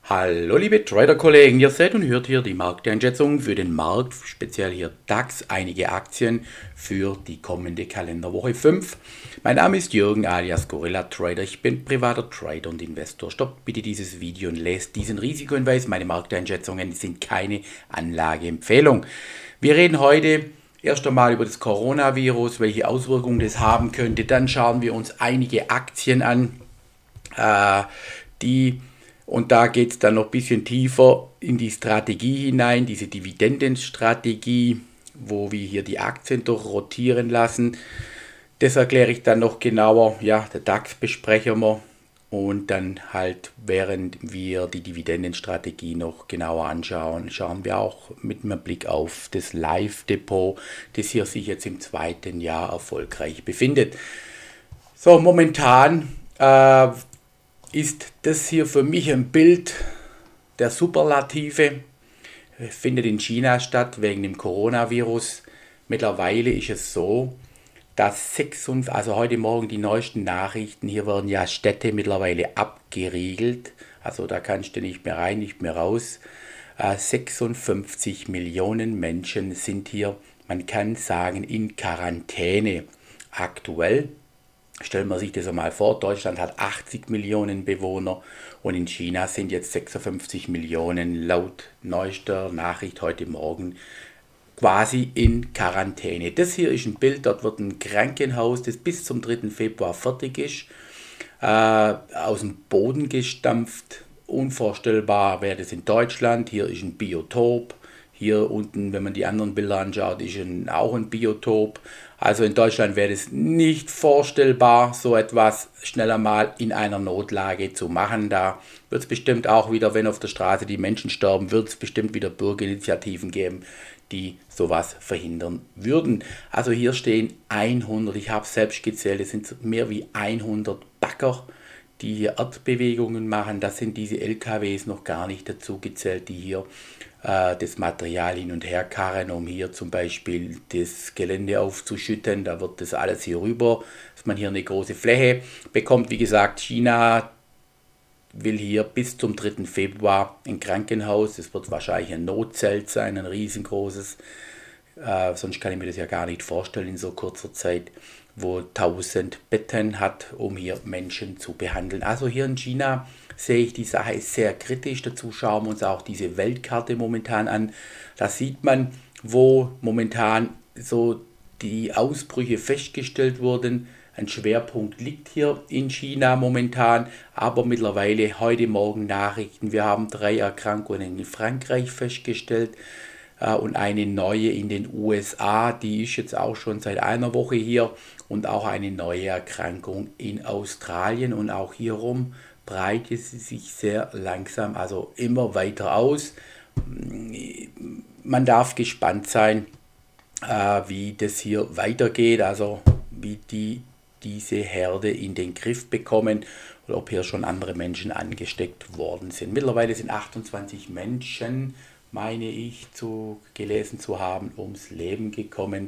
Hallo liebe Trader-Kollegen, ihr seht und hört hier die Markteinschätzung für den Markt, speziell hier DAX, einige Aktien für die kommende Kalenderwoche 5. Mein Name ist Jürgen alias Gorilla Trader, ich bin privater Trader und Investor. Stoppt bitte dieses Video und lest diesen Risikohinweis, meine Markteinschätzungen sind keine Anlageempfehlung. Wir reden heute erst einmal über das Coronavirus, welche Auswirkungen das haben könnte, dann schauen wir uns einige Aktien an, und da geht es dann noch ein bisschen tiefer in die Strategie hinein, diese Dividendenstrategie, wo wir hier die Aktien durchrotieren lassen. Das erkläre ich dann noch genauer. Ja, der DAX besprechen wir und dann halt, während wir die Dividendenstrategie noch genauer anschauen, schauen wir auch mit einem Blick auf das Live-Depot, das hier sich jetzt im zweiten Jahr erfolgreich befindet. So, momentan ist das hier für mich ein Bild der Superlative. Findet in China statt wegen dem Coronavirus. Mittlerweile ist es so, dass also heute Morgen die neuesten Nachrichten, hier werden ja Städte mittlerweile abgeriegelt. Also da kannst du nicht mehr rein, nicht mehr raus. 56 Millionen Menschen sind hier, man kann sagen, in Quarantäne aktuell. Stellen wir sich das einmal vor, Deutschland hat 80 Millionen Bewohner und in China sind jetzt 56 Millionen laut neuester Nachricht heute Morgen quasi in Quarantäne. Das hier ist ein Bild, dort wird ein Krankenhaus, das bis zum 3. Februar fertig ist, aus dem Boden gestampft. Unvorstellbar wäre das in Deutschland. Hier ist ein Biotop. Hier unten, wenn man die anderen Bilder anschaut, ist auch ein Biotop. Also in Deutschland wäre es nicht vorstellbar, so etwas schneller mal in einer Notlage zu machen. Da wird es bestimmt auch wieder, wenn auf der Straße die Menschen sterben, wird es bestimmt wieder Bürgerinitiativen geben, die sowas verhindern würden. Also hier stehen 100, ich habe es selbst gezählt, es sind mehr wie 100 Bagger, die hier Erdbewegungen machen. Das sind diese LKWs noch gar nicht dazu gezählt, die hier das Material hin und her karren, um hier zum Beispiel das Gelände aufzuschütten. Da wird das alles hier rüber, dass man hier eine große Fläche bekommt. Wie gesagt, China will hier bis zum 3. Februar ein Krankenhaus. Das wird wahrscheinlich ein Notzelt sein, ein riesengroßes. Sonst kann ich mir das ja gar nicht vorstellen in so kurzer Zeit, wo 1000 Betten hat, um hier Menschen zu behandeln. Also hier in China sehe ich, die Sache ist sehr kritisch. Dazu schauen wir uns auch diese Weltkarte momentan an. Da sieht man, wo momentan so die Ausbrüche festgestellt wurden. Ein Schwerpunkt liegt hier in China momentan, aber mittlerweile heute Morgen Nachrichten. Wir haben 3 Erkrankungen in Frankreich festgestellt und eine neue in den USA. Die ist jetzt auch schon seit einer Woche hier und auch eine neue Erkrankung in Australien und auch hierum breitet sie sich sehr langsam, also immer weiter aus. Man darf gespannt sein, wie das hier weitergeht, also wie diese Herde in den Griff bekommen oder ob hier schon andere Menschen angesteckt worden sind. Mittlerweile sind 28 Menschen, meine ich, gelesen zu haben, ums Leben gekommen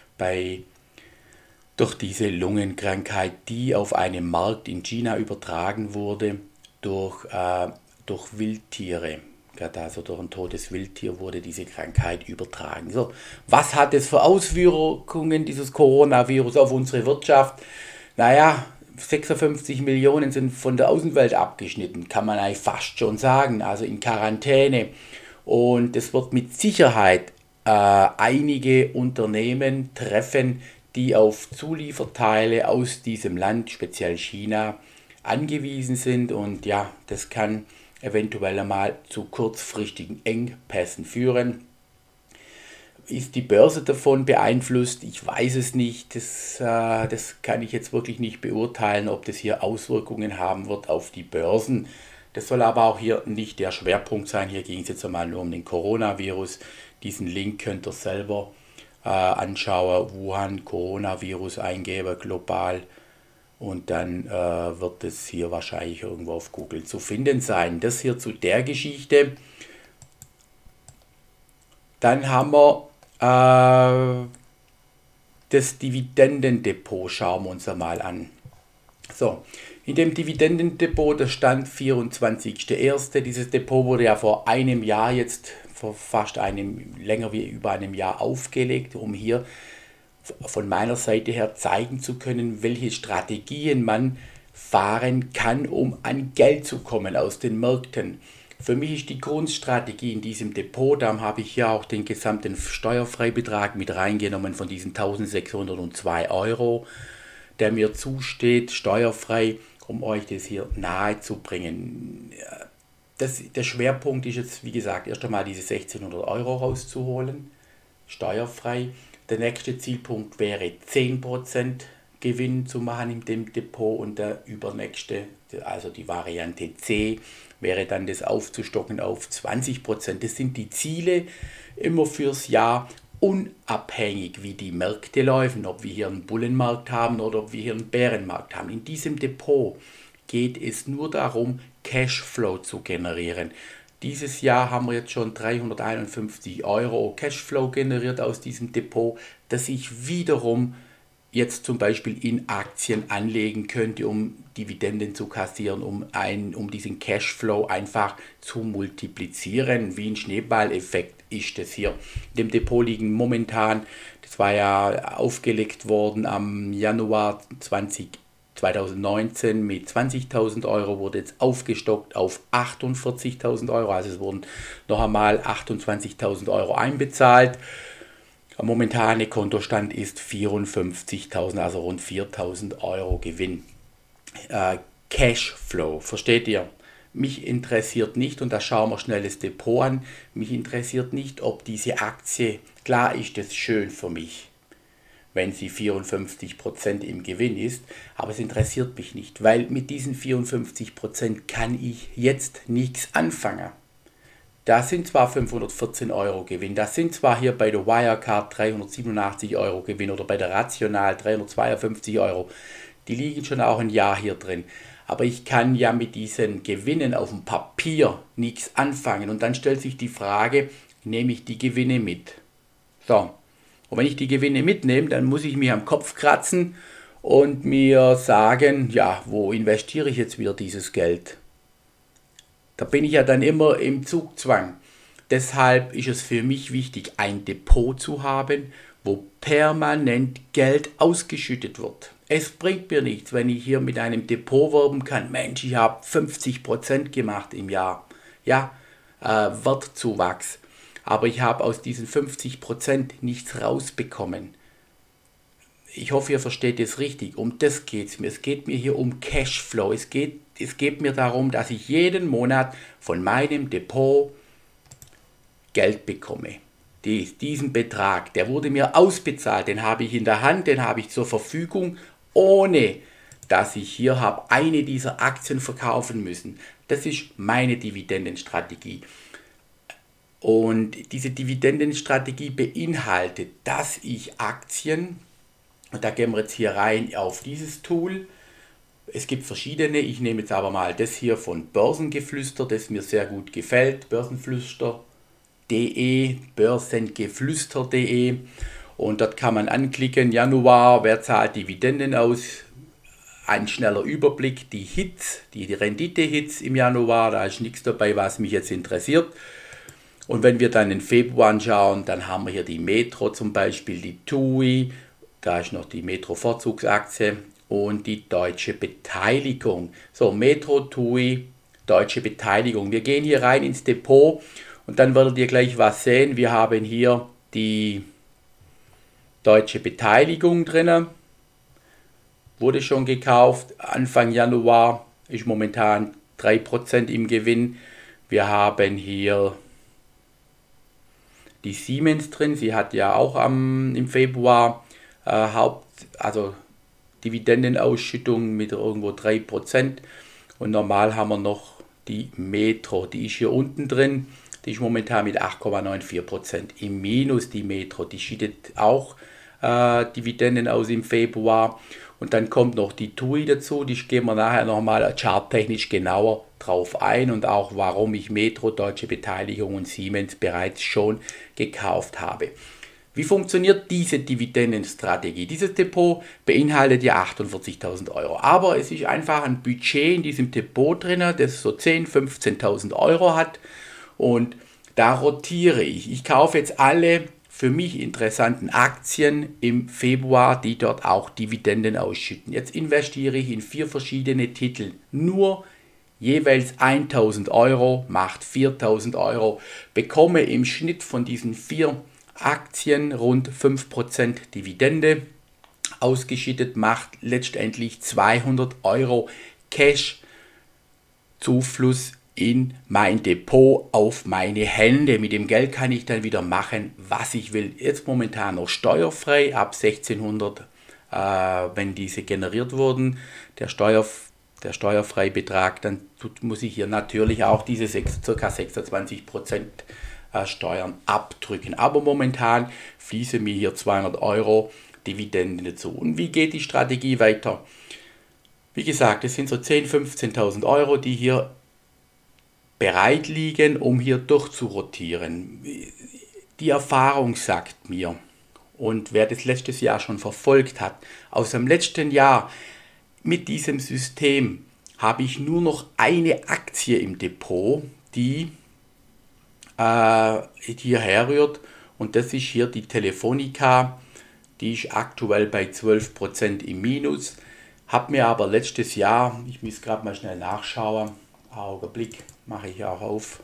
durch diese Lungenkrankheit, die auf einem Markt in China übertragen wurde durch Wildtiere. Also durch ein totes Wildtier wurde diese Krankheit übertragen. So, was hat es für Auswirkungen, dieses Coronavirus, auf unsere Wirtschaft? Naja, 56 Millionen sind von der Außenwelt abgeschnitten, kann man eigentlich fast schon sagen, also in Quarantäne. Und es wird mit Sicherheit einige Unternehmen treffen, die auf Zulieferteile aus diesem Land, speziell China, angewiesen sind. Und ja, das kann eventuell einmal zu kurzfristigen Engpässen führen. Ist die Börse davon beeinflusst? Ich weiß es nicht. Das kann ich jetzt wirklich nicht beurteilen, ob das hier Auswirkungen haben wird auf die Börsen. Das soll aber auch hier nicht der Schwerpunkt sein. Hier ging es jetzt einmal nur um den Coronavirus. Diesen Link könnt ihr selber anschauen. Wuhan Coronavirus eingebe global. Und dann wird es hier wahrscheinlich irgendwo auf Google zu finden sein. Das hier zu der Geschichte. Dann haben wir das Dividendendepot, schauen wir uns einmal an. So, In dem Dividendendepot, das stand 24.01. Dieses Depot wurde ja vor einem Jahr jetzt, vor fast länger wie über einem Jahr aufgelegt, um hier von meiner Seite her zeigen zu können, welche Strategien man fahren kann, um an Geld zu kommen aus den Märkten. Für mich ist die Grundstrategie in diesem Depot, da habe ich ja auch den gesamten Steuerfreibetrag mit reingenommen von diesen 1602 Euro, der mir zusteht, steuerfrei, um euch das hier nahe zu bringen. Der Schwerpunkt ist jetzt, wie gesagt, erst einmal diese 1600 Euro rauszuholen, steuerfrei. Der nächste Zielpunkt wäre 10% Gewinn zu machen in dem Depot und der übernächste, also die Variante C, wäre dann das aufzustocken auf 20%. Das sind die Ziele immer fürs Jahr, unabhängig wie die Märkte laufen, ob wir hier einen Bullenmarkt haben oder ob wir hier einen Bärenmarkt haben. In diesem Depot geht es nur darum, Cashflow zu generieren. Dieses Jahr haben wir jetzt schon 351 Euro Cashflow generiert aus diesem Depot, das ich wiederum jetzt zum Beispiel in Aktien anlegen könnte, um Dividenden zu kassieren, um diesen Cashflow einfach zu multiplizieren. Wie ein Schneeballeffekt ist das hier. In dem Depot liegen momentan, das war ja aufgelegt worden am Januar 2019 mit 20.000 Euro, wurde jetzt aufgestockt auf 48.000 Euro. Also es wurden noch einmal 28.000 Euro einbezahlt. Der momentane Kontostand ist 54.000, also rund 4.000 Euro Gewinn. Cashflow, versteht ihr? Mich interessiert nicht, und da schauen wir schnell das Depot an, mich interessiert nicht, ob diese Aktie, klar ist das schön für mich, wenn sie 54% im Gewinn ist, aber es interessiert mich nicht, weil mit diesen 54% kann ich jetzt nichts anfangen. Da sind zwar 514 Euro Gewinn, das sind zwar hier bei der Wirecard 387 Euro Gewinn oder bei der Rational 352 Euro, die liegen schon auch ein Jahr hier drin. Aber ich kann ja mit diesen Gewinnen auf dem Papier nichts anfangen. Und dann stellt sich die Frage, nehme ich die Gewinne mit? So, und wenn ich die Gewinne mitnehme, dann muss ich mir am Kopf kratzen und mir sagen, ja, wo investiere ich jetzt wieder dieses Geld? Da bin ich ja dann immer im Zugzwang. Deshalb ist es für mich wichtig, ein Depot zu haben, wo permanent Geld ausgeschüttet wird. Es bringt mir nichts, wenn ich hier mit einem Depot werben kann. Mensch, ich habe 50% gemacht im Jahr. Ja, Wertzuwachs. Aber ich habe aus diesen 50% nichts rausbekommen. Ich hoffe, ihr versteht es richtig. Um das geht es mir. Es geht mir hier um Cashflow. Es geht mir darum, dass ich jeden Monat von meinem Depot Geld bekomme. Diesen Betrag, der wurde mir ausbezahlt, den habe ich in der Hand, den habe ich zur Verfügung, ohne dass ich hier habe eine dieser Aktien verkaufen müssen. Das ist meine Dividendenstrategie. Und diese Dividendenstrategie beinhaltet, dass ich Aktien, und da gehen wir jetzt hier rein auf dieses Tool. Es gibt verschiedene, ich nehme jetzt aber mal das hier von Börsengeflüster, das mir sehr gut gefällt, börsengeflüster.de, und dort kann man anklicken, Januar, wer zahlt Dividenden aus, ein schneller Überblick, die Hits, die Rendite-Hits im Januar, da ist nichts dabei, was mich jetzt interessiert. Und wenn wir dann den Februar anschauen, dann haben wir hier die Metro zum Beispiel, die TUI, da ist noch die Metro-Vorzugsaktie und die Deutsche Beteiligung. So, Metro, TUI, Deutsche Beteiligung. Wir gehen hier rein ins Depot und dann werdet ihr gleich was sehen. Wir haben hier die Deutsche Beteiligung drin. Wurde schon gekauft, Anfang Januar, ist momentan 3% im Gewinn. Wir haben hier die Siemens drin, sie hat ja auch im Februar Dividendenausschüttung mit irgendwo 3%. Und normal haben wir noch die Metro, die ist hier unten drin, die ist momentan mit 8,94% im Minus. Die Metro, die schüttet auch Dividenden aus im Februar. Und dann kommt noch die TUI dazu, die gehen wir nachher nochmal charttechnisch genauer drauf ein und auch warum ich Metro, Deutsche Beteiligung und Siemens bereits schon gekauft habe. Wie funktioniert diese Dividendenstrategie? Dieses Depot beinhaltet ja 48.000 Euro, aber es ist einfach ein Budget in diesem Depot drin, das so 10.000, 15.000 Euro hat und da rotiere ich. Ich kaufe jetzt alle für mich interessanten Aktien im Februar, die dort auch Dividenden ausschütten. Jetzt investiere ich in 4 verschiedene Titel, nur jeweils 1.000 Euro, macht 4.000 Euro, bekomme im Schnitt von diesen 4 Aktien rund 5% Dividende ausgeschüttet, macht letztendlich 200 Euro Cash Zufluss in mein Depot auf meine Hände. Mit dem Geld kann ich dann wieder machen, was ich will. Jetzt momentan noch steuerfrei, ab 1600, wenn diese generiert wurden, der Steuerfreibetrag, dann muss ich hier natürlich auch diese ca. 26% Steuern abdrücken. Aber momentan fließen mir hier 200 Euro Dividenden dazu. Und wie geht die Strategie weiter? Wie gesagt, es sind so 10.000, 15.000 Euro, die hier bereit liegen, um hier durchzurotieren. Die Erfahrung sagt mir, und wer das letztes Jahr schon verfolgt hat, aus dem letzten Jahr mit diesem System habe ich nur noch eine Aktie im Depot, die hierher rührt, und das ist hier die Telefonica. Die ist aktuell bei 12% im Minus, habe mir aber letztes Jahr, ich muss gerade mal schnell nachschauen, Augenblick, mache ich auch auf,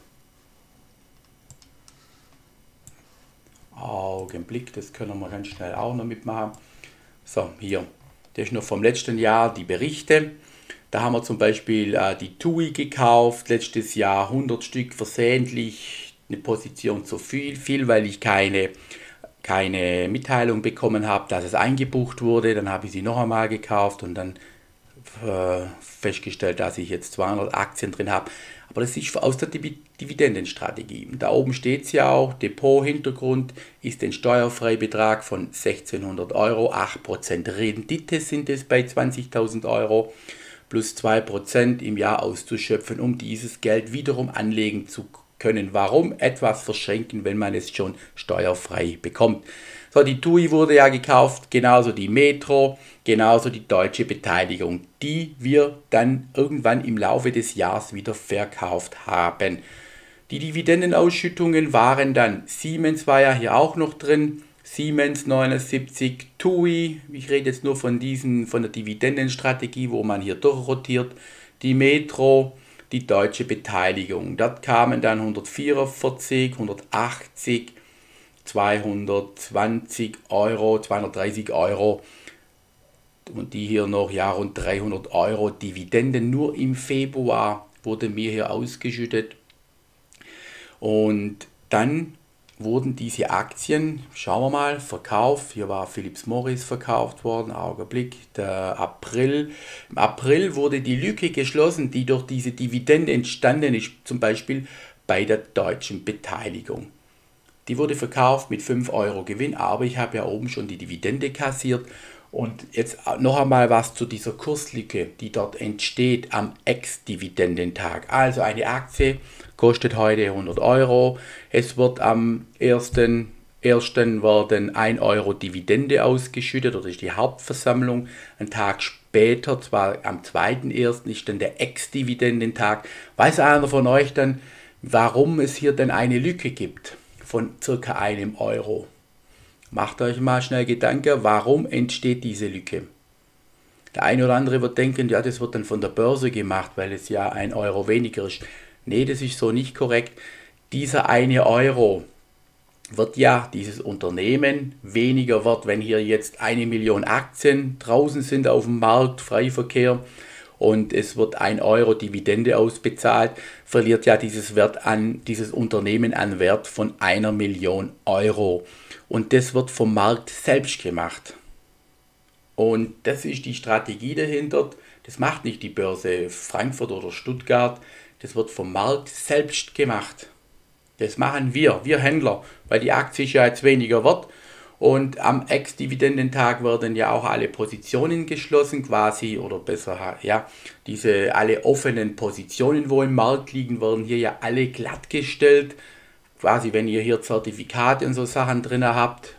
Augenblick, das können wir ganz schnell auch noch mitmachen. So, hier, das ist noch vom letzten Jahr die Berichte. Da haben wir zum Beispiel die TUI gekauft, letztes Jahr 100 Stück versehentlich, eine Position zu viel, weil ich keine Mitteilung bekommen habe, dass es eingebucht wurde. Dann habe ich sie noch einmal gekauft und dann festgestellt, dass ich jetzt 200 Aktien drin habe. Aber das ist aus der Dividendenstrategie. Und da oben steht es ja auch, Depot-Hintergrund ist ein Steuerfreibetrag von 1.600 Euro, 8% Rendite sind es bei 20.000 Euro, plus 2% im Jahr auszuschöpfen, um dieses Geld wiederum anlegen zu können. Warum etwas verschenken, wenn man es schon steuerfrei bekommt? So, die TUI wurde ja gekauft, genauso die Metro, genauso die Deutsche Beteiligung, die wir dann irgendwann im Laufe des Jahres wieder verkauft haben. Die Dividendenausschüttungen waren dann, Siemens war ja hier auch noch drin, Siemens 79, TUI, ich rede jetzt nur von der Dividendenstrategie, wo man hier durchrotiert, die Metro, die Deutsche Beteiligung. Dort kamen dann 144, 180, 220 Euro, 230 Euro und die hier noch ja rund 300 Euro Dividenden. Nur im Februar wurde mir hier ausgeschüttet. Und dann wurden diese Aktien, schauen wir mal, verkauft. Hier war Philips Morris verkauft worden, Augenblick, der April. Im April wurde die Lücke geschlossen, die durch diese Dividende entstanden ist, zum Beispiel bei der Deutschen Beteiligung. Die wurde verkauft mit 5 Euro Gewinn, aber ich habe ja oben schon die Dividende kassiert. Und jetzt noch einmal was zu dieser Kurslücke, die dort entsteht am Ex-Dividendentag. Also eine Aktie kostet heute 100 Euro. Es wird am 1.1. werden 1 Euro Dividende ausgeschüttet, oder ist die Hauptversammlung. Ein Tag später, zwar am 2.1. ist dann der Ex-Dividendentag. Weiß einer von euch dann, warum es hier dann eine Lücke gibt von ca. 1 Euro? Macht euch mal schnell Gedanken, warum entsteht diese Lücke? Der eine oder andere wird denken, ja, das wird dann von der Börse gemacht, weil es ja 1 Euro weniger ist. Nee, das ist so nicht korrekt. Dieser 1 Euro wird ja, dieses Unternehmen weniger wert, wenn hier jetzt 1 Million Aktien draußen sind auf dem Markt, Freiverkehr, und es wird 1 Euro Dividende ausbezahlt, verliert ja dieses Unternehmen an Wert von 1 Million Euro. Und das wird vom Markt selbst gemacht. Und das ist die Strategie dahinter. Das macht nicht die Börse Frankfurt oder Stuttgart. Das wird vom Markt selbst gemacht. Das machen wir Händler, weil die Aktie ist ja jetzt weniger wert. Und am Ex-Dividendentag werden ja auch alle Positionen geschlossen quasi, oder besser, ja, diese alle offenen Positionen, wo im Markt liegen, werden hier ja alle glattgestellt. Quasi, wenn ihr hier Zertifikate und so Sachen drin habt,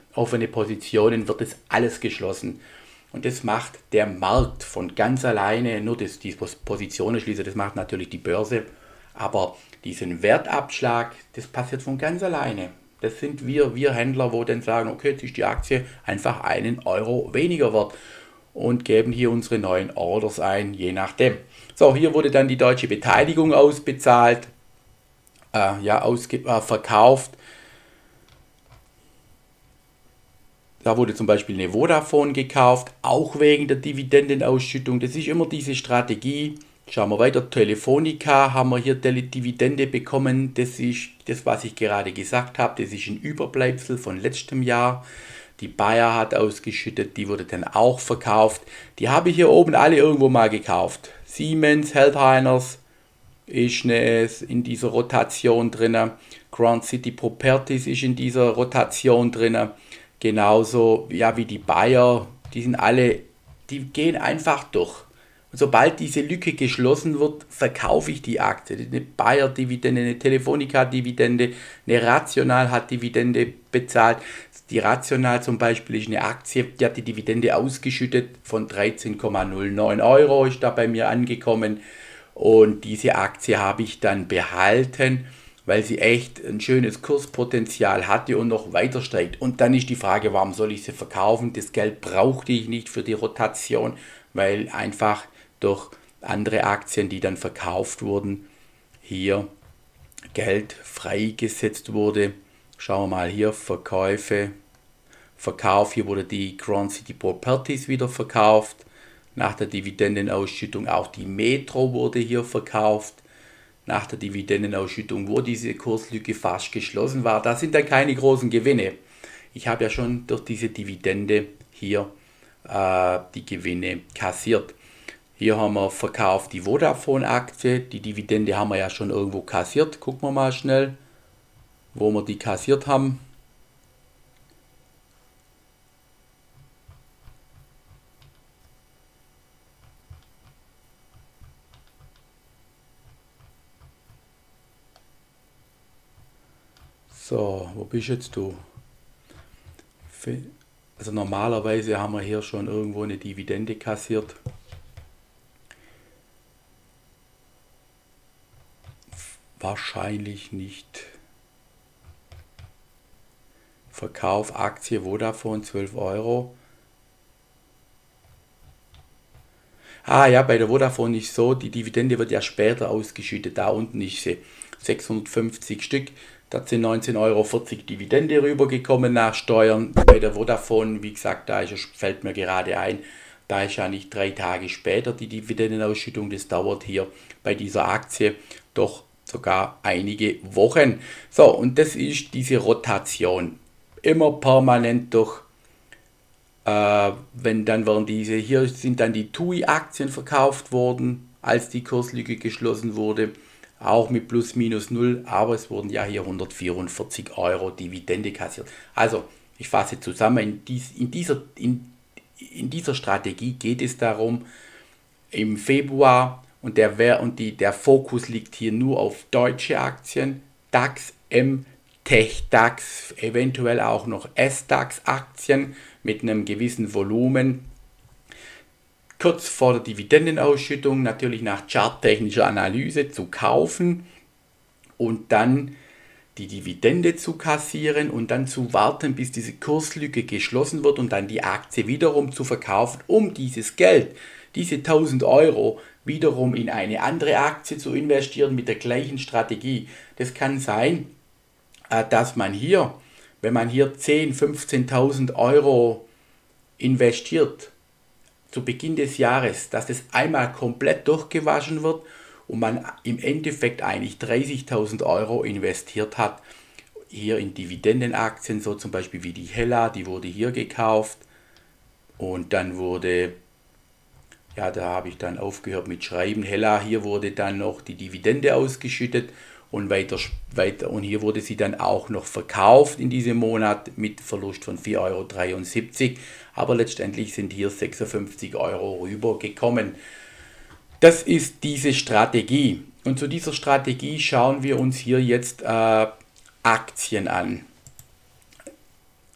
offene Positionen, wird das alles geschlossen. Und das macht der Markt von ganz alleine, nur die Positionen schließen, das macht natürlich die Börse, aber diesen Wertabschlag, das passiert von ganz alleine. Das sind wir Händler, wo dann sagen, okay, jetzt ist die Aktie einfach 1 Euro weniger wert und geben hier unsere neuen Orders ein, je nachdem. So, hier wurde dann die deutsche Beteiligung ausbezahlt, verkauft. Da wurde zum Beispiel eine Vodafone gekauft, auch wegen der Dividendenausschüttung. Das ist immer diese Strategie. Schauen wir weiter. Telefonica haben wir hier Dividende bekommen. Das ist das, was ich gerade gesagt habe. Das ist ein Überbleibsel von letztem Jahr. Die Bayer hat ausgeschüttet, die wurde dann auch verkauft. Die habe ich hier oben alle irgendwo mal gekauft. Siemens, Healthiners ist in dieser Rotation drin. Grand City Properties ist in dieser Rotation drin. Genauso wie die Bayer, die gehen einfach durch. Und sobald diese Lücke geschlossen wird, verkaufe ich die Aktie. Eine Bayer-Dividende, eine Telefonica-Dividende, eine Rational hat Dividende bezahlt. Die Rational zum Beispiel ist eine Aktie, die hat die Dividende ausgeschüttet von 13,09 Euro, ist da bei mir angekommen. Und diese Aktie habe ich dann behalten, weil sie echt ein schönes Kurspotenzial hatte und noch weiter steigt. Und dann ist die Frage, warum soll ich sie verkaufen? Das Geld brauchte ich nicht für die Rotation, weil einfach durch andere Aktien, die dann verkauft wurden, hier Geld freigesetzt wurde. Schauen wir mal hier, Verkauf, hier wurde die Grand City Properties wieder verkauft. Nach der Dividendenausschüttung auch die Metro wurde hier verkauft. Nach der Dividendenausschüttung, wo diese Kurslücke fast geschlossen war. Da sind dann keine großen Gewinne. Ich habe ja schon durch diese Dividende hier die Gewinne kassiert. Hier haben wir verkauft die Vodafone-Aktie. Die Dividende haben wir ja schon irgendwo kassiert. Gucken wir mal schnell, wo wir die kassiert haben. So, wo bist jetzt du? Also normalerweise haben wir hier schon irgendwo eine Dividende kassiert. Wahrscheinlich nicht. Verkauf Aktie Vodafone 12 Euro. Ja, bei der Vodafone ist so, die Dividende wird ja später ausgeschüttet. Da unten ist sie 650 Stück. Da sind 19,40 Euro Dividende rübergekommen nach Steuern. Bei der Vodafone, wie gesagt, fällt mir gerade ein, da ist ja nicht 3 Tage später die Dividendenausschüttung. Das dauert hier bei dieser Aktie doch sogar einige Wochen. So, und das ist diese Rotation. Immer permanent durch. Hier sind dann die TUI-Aktien verkauft worden, als die Kurslücke geschlossen wurde. Auch mit plus minus null, aber es wurden ja hier 144 Euro Dividende kassiert. Also, ich fasse zusammen, in dieser Strategie geht es darum, im Februar, und der Fokus liegt hier nur auf deutsche Aktien, DAX, MTech DAX, eventuell auch noch SDAX Aktien mit einem gewissen Volumen. Kurz vor der Dividendenausschüttung natürlich nach charttechnischer Analyse zu kaufen und dann die Dividende zu kassieren und dann zu warten, bis diese Kurslücke geschlossen wird und dann die Aktie wiederum zu verkaufen, um dieses Geld, diese 1000 Euro, wiederum in eine andere Aktie zu investieren mit der gleichen Strategie. Das kann sein, dass man hier, wenn man hier 10.000, 15.000 Euro investiert, zu Beginn des Jahres, dass das einmal komplett durchgewaschen wird und man im Endeffekt eigentlich 30.000 Euro investiert hat, hier in Dividendenaktien, so zum Beispiel wie die Hella, die wurde hier gekauft und dann wurde, da habe ich dann aufgehört mit Schreiben, Hella, hier wurde dann noch die Dividende ausgeschüttet und weiter und hier wurde sie dann auch noch verkauft in diesem Monat mit Verlust von 4,73 Euro, aber letztendlich sind hier 56 Euro rübergekommen. Das ist diese Strategie und zu dieser Strategie schauen wir uns hier jetzt Aktien an.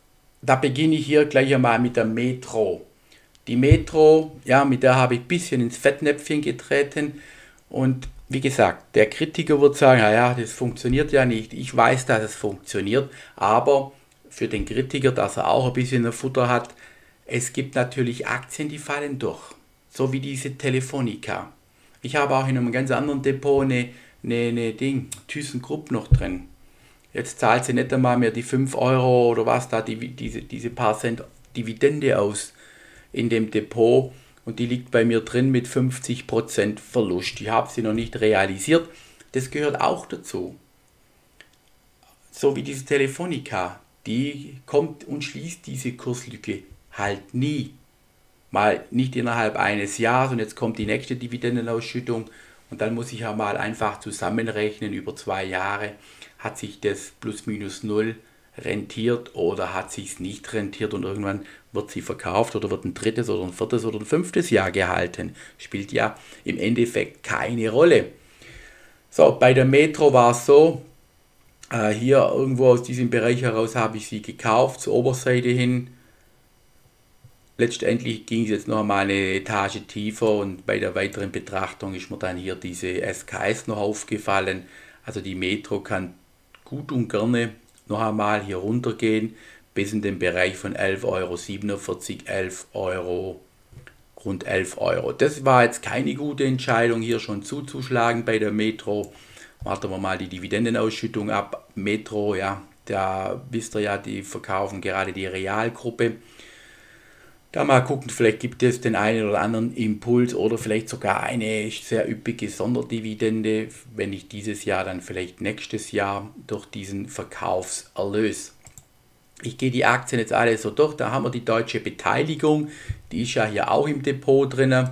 da beginne ich hier gleich einmal mit der Metro. Die Metro, ja, mit der habe ich ein bisschen ins Fettnäpfchen getreten und wie gesagt, der Kritiker wird sagen, naja, das funktioniert ja nicht. Ich weiß, dass es funktioniert, aber für den Kritiker, dass er auch ein bisschen Futter hat, es gibt natürlich Aktien, die fallen durch. So wie diese Telefonica. Ich habe auch in einem ganz anderen Depot eine ThyssenKrupp noch drin. Jetzt zahlt sie nicht einmal mehr die 5 Euro oder was da, diese paar Cent Dividende aus in dem Depot und die liegt bei mir drin mit 50% Verlust. Ich habe sie noch nicht realisiert. Das gehört auch dazu. So wie diese Telefonica, die kommt und schließt diese Kurslücke halt nie. Mal nicht innerhalb eines Jahres und jetzt kommt die nächste Dividendenausschüttung und dann muss ich ja mal einfach zusammenrechnen über 2 Jahre, hat sich das plus minus null rentiert oder hat sich es nicht rentiert und irgendwann wird sie verkauft oder wird ein drittes oder ein viertes oder ein fünftes Jahr gehalten. Spielt ja im Endeffekt keine Rolle. So, bei der Metro war es so, hier irgendwo aus diesem Bereich heraus habe ich sie gekauft, zur Oberseite hin. Letztendlich ging es jetzt noch einmal eine Etage tiefer und bei der weiteren Betrachtung ist mir dann hier diese SKS noch aufgefallen. Also die Metro kann gut und gerne noch einmal hier runtergehen bis in den Bereich von 11,47 Euro, 11 Euro, rund 11 Euro. Das war jetzt keine gute Entscheidung, hier schon zuzuschlagen bei der Metro. Warten wir mal die Dividendenausschüttung ab. Metro, ja, da wisst ihr ja, die verkaufen gerade die Realgruppe. Da mal gucken, vielleicht gibt es den einen oder anderen Impuls oder vielleicht sogar eine sehr üppige Sonderdividende, wenn nicht dieses Jahr, dann vielleicht nächstes Jahr durch diesen Verkaufserlös. Ich gehe die Aktien jetzt alle so durch, da haben wir die Deutsche Beteiligung, die ist ja hier auch im Depot drin.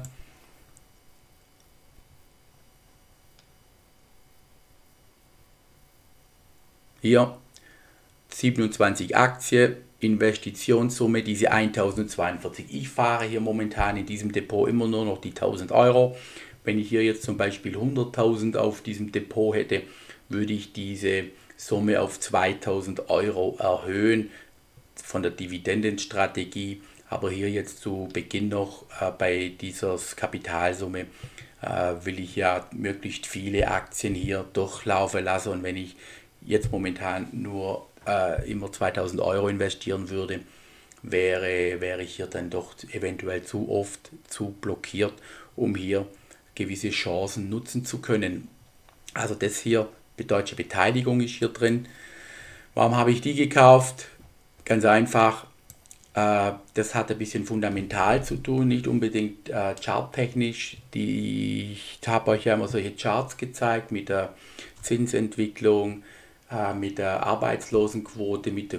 Hier 27 Aktien. Investitionssumme, diese 1042. Ich fahre hier momentan in diesem Depot immer nur noch die 1000 Euro. Wenn ich hier jetzt zum Beispiel 100.000 auf diesem Depot hätte, würde ich diese Summe auf 2000 Euro erhöhen von der Dividendenstrategie. Aber hier jetzt zu Beginn noch bei dieser Kapitalsumme will ich ja möglichst viele Aktien hier durchlaufen lassen. Und wenn ich jetzt momentan nur immer 2000 Euro investieren würde, wäre ich hier dann doch eventuell zu oft zu blockiert, um hier gewisse Chancen nutzen zu können. Also das hier, die Deutsche Beteiligung ist hier drin. Warum habe ich die gekauft? Ganz einfach, das hat ein bisschen fundamental zu tun, nicht unbedingt charttechnisch. Ich habe euch ja immer solche Charts gezeigt mit der Zinsentwicklung, mit der Arbeitslosenquote, mit der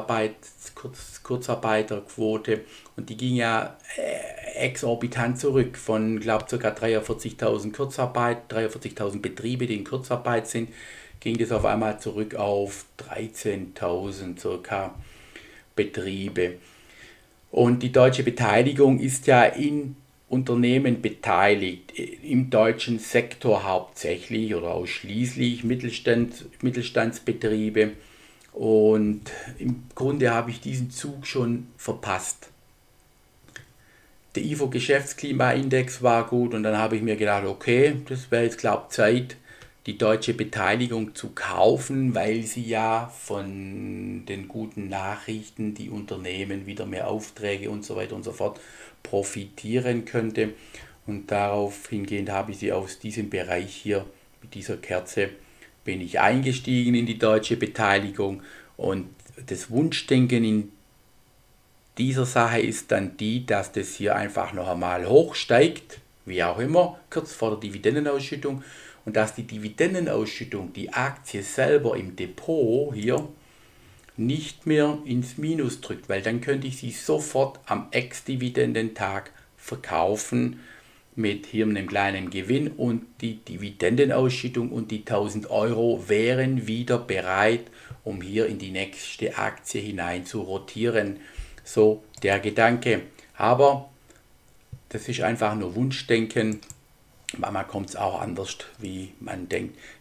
Kurzarbeiterquote und die ging ja exorbitant zurück von, glaube ich, ca. 43.000 Kurzarbeit, 43.000 Betriebe, die in Kurzarbeit sind, ging das auf einmal zurück auf 13.000 ca. Betriebe. Und die Deutsche Beteiligung ist ja in Unternehmen beteiligt, im deutschen Sektor hauptsächlich oder ausschließlich Mittelstandsbetriebe und im Grunde habe ich diesen Zug schon verpasst. Der IFO Geschäftsklimaindex war gut und dann habe ich mir gedacht, okay, das wäre jetzt glaube ich Zeit, die Deutsche Beteiligung zu kaufen, weil sie ja von den guten Nachrichten, die Unternehmen wieder mehr Aufträge und so weiter und so fort profitieren könnte. Und darauf hingehend habe ich sie aus diesem Bereich hier mit dieser Kerze bin ich eingestiegen in die Deutsche Beteiligung und das Wunschdenken in dieser Sache ist dann die, dass das hier einfach noch einmal hochsteigt, wie auch immer, kurz vor der Dividendenausschüttung und dass die Dividendenausschüttung die Aktie selber im Depot hier nicht mehr ins Minus drückt, weil dann könnte ich sie sofort am Ex-Dividendentag verkaufen mit hier einem kleinen Gewinn und die Dividendenausschüttung und die 1000 Euro wären wieder bereit, um hier in die nächste Aktie hinein zu rotieren. So der Gedanke. Aber das ist einfach nur Wunschdenken. Manchmal kommt es auch anders, wie man denkt.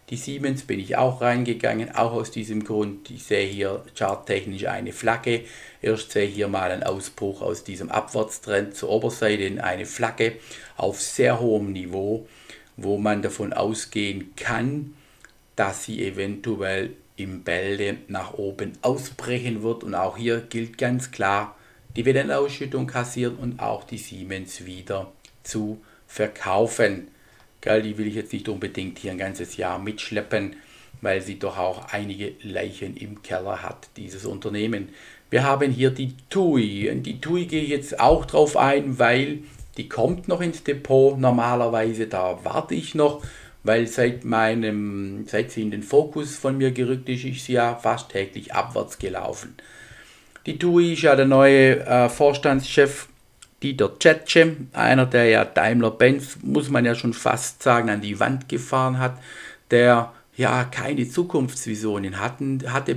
Die Siemens bin ich auch reingegangen, auch aus diesem Grund. Ich sehe hier charttechnisch eine Flagge. Erst sehe ich hier mal einen Ausbruch aus diesem Abwärtstrend zur Oberseite in eine Flagge auf sehr hohem Niveau, wo man davon ausgehen kann, dass sie eventuell im Bälde nach oben ausbrechen wird. Und auch hier gilt ganz klar, Dividendenausschüttung kassieren und auch die Siemens wieder zu verkaufen. Die will ich jetzt nicht unbedingt hier ein ganzes Jahr mitschleppen, weil sie doch auch einige Leichen im Keller hat, dieses Unternehmen. Wir haben hier die TUI. Und die TUI gehe ich jetzt auch drauf ein, weil die kommt noch ins Depot. Normalerweise, da warte ich noch, weil seit sie in den Fokus von mir gerückt ist sie ja fast täglich abwärts gelaufen. Die TUI ist ja der neue Vorstandschef Dieter Zetsche, einer, der ja Daimler-Benz, muss man ja schon fast sagen, an die Wand gefahren hat, der ja keine Zukunftsvisionen hatte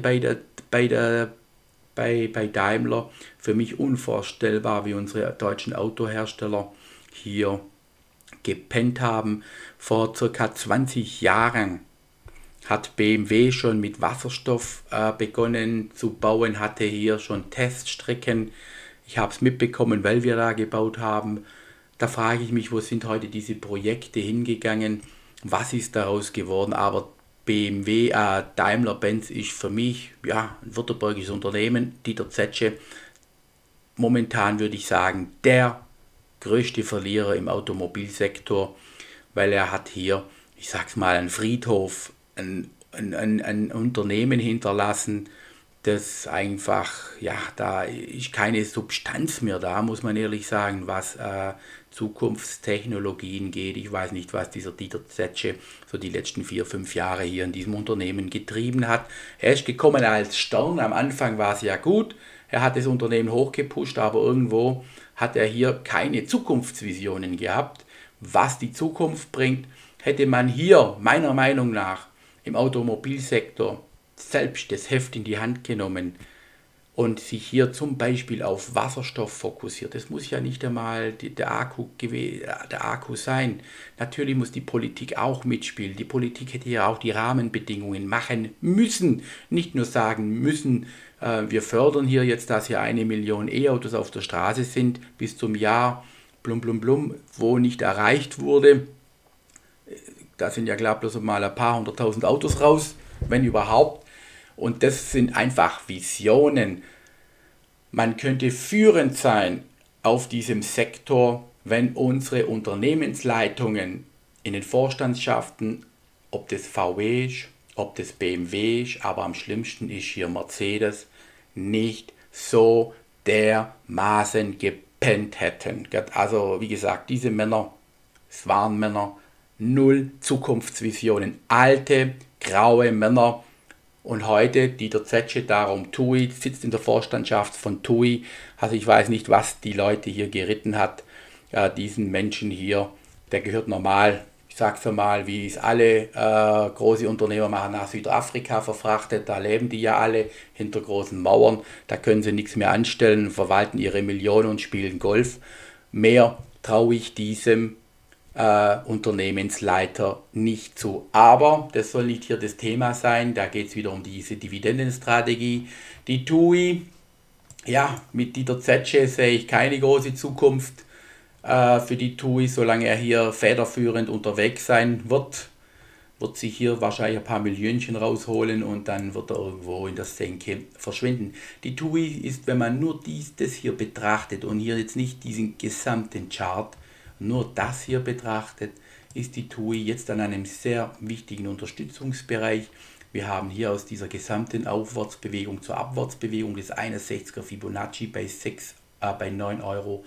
bei Daimler. Für mich unvorstellbar, wie unsere deutschen Autohersteller hier gepennt haben. Vor ca. 20 Jahren hat BMW schon mit Wasserstoff begonnen zu bauen, hatte hier schon Teststrecken. Ich habe es mitbekommen, weil wir da gebaut haben. Da frage ich mich, wo sind heute diese Projekte hingegangen? Was ist daraus geworden? Aber Daimler-Benz ist für mich ja, ein württembergisches Unternehmen. Dieter Zetsche, momentan würde ich sagen, der größte Verlierer im Automobilsektor, weil er hat hier, ich sag's mal, einen Friedhof, ein Unternehmen hinterlassen, das einfach, ja, da ist keine Substanz mehr da, muss man ehrlich sagen, was Zukunftstechnologien geht. Ich weiß nicht, was dieser Dieter Zetsche so die letzten 4, 5 Jahre hier in diesem Unternehmen getrieben hat. Er ist gekommen als Stern, am Anfang war es ja gut, er hat das Unternehmen hochgepusht, aber irgendwo hat er hier keine Zukunftsvisionen gehabt. Was die Zukunft bringt, hätte man hier meiner Meinung nach im Automobilsektor selbst das Heft in die Hand genommen und sich hier zum Beispiel auf Wasserstoff fokussiert. Das muss ja nicht einmal der Akku sein. Natürlich muss die Politik auch mitspielen. Die Politik hätte ja auch die Rahmenbedingungen machen müssen. Nicht nur sagen müssen, wir fördern hier jetzt, dass hier 1 Million E-Autos auf der Straße sind bis zum Jahr blum blum blum, wo nicht erreicht wurde. Da sind ja, glaube ich, bloß mal ein paar 100.000 Autos raus, wenn überhaupt. Und das sind einfach Visionen. Man könnte führend sein auf diesem Sektor, wenn unsere Unternehmensleitungen in den Vorstandschaften, ob das VW ist, ob das BMW ist, aber am schlimmsten ist hier Mercedes, nicht so dermaßen gepennt hätten. Also wie gesagt, diese Männer, es waren Männer, null Zukunftsvisionen, alte, graue Männer. Und heute Dieter Zetsche, darum TUI, sitzt in der Vorstandschaft von TUI. Also ich weiß nicht, was die Leute hier geritten hat. Ja, diesen Menschen hier, der gehört normal, ich sag's mal, wie es alle große Unternehmer machen, nach Südafrika verfrachtet. Da leben die ja alle hinter großen Mauern. Da können sie nichts mehr anstellen, verwalten ihre Millionen und spielen Golf. Mehr traue ich diesem Unternehmensleiter nicht zu. Aber das soll nicht hier das Thema sein, da geht es wieder um diese Dividendenstrategie. Die TUI, ja, mit Dieter Zetsche sehe ich keine große Zukunft für die TUI, solange er hier federführend unterwegs sein wird sich hier wahrscheinlich ein paar Millionchen rausholen und dann wird er irgendwo in der Senke verschwinden. Die TUI ist, wenn man nur das hier betrachtet und hier jetzt nicht diesen gesamten Chart, nur das hier betrachtet, ist die TUI jetzt an einem sehr wichtigen Unterstützungsbereich. Wir haben hier aus dieser gesamten Aufwärtsbewegung zur Abwärtsbewegung des 61er Fibonacci bei 9,67 Euro.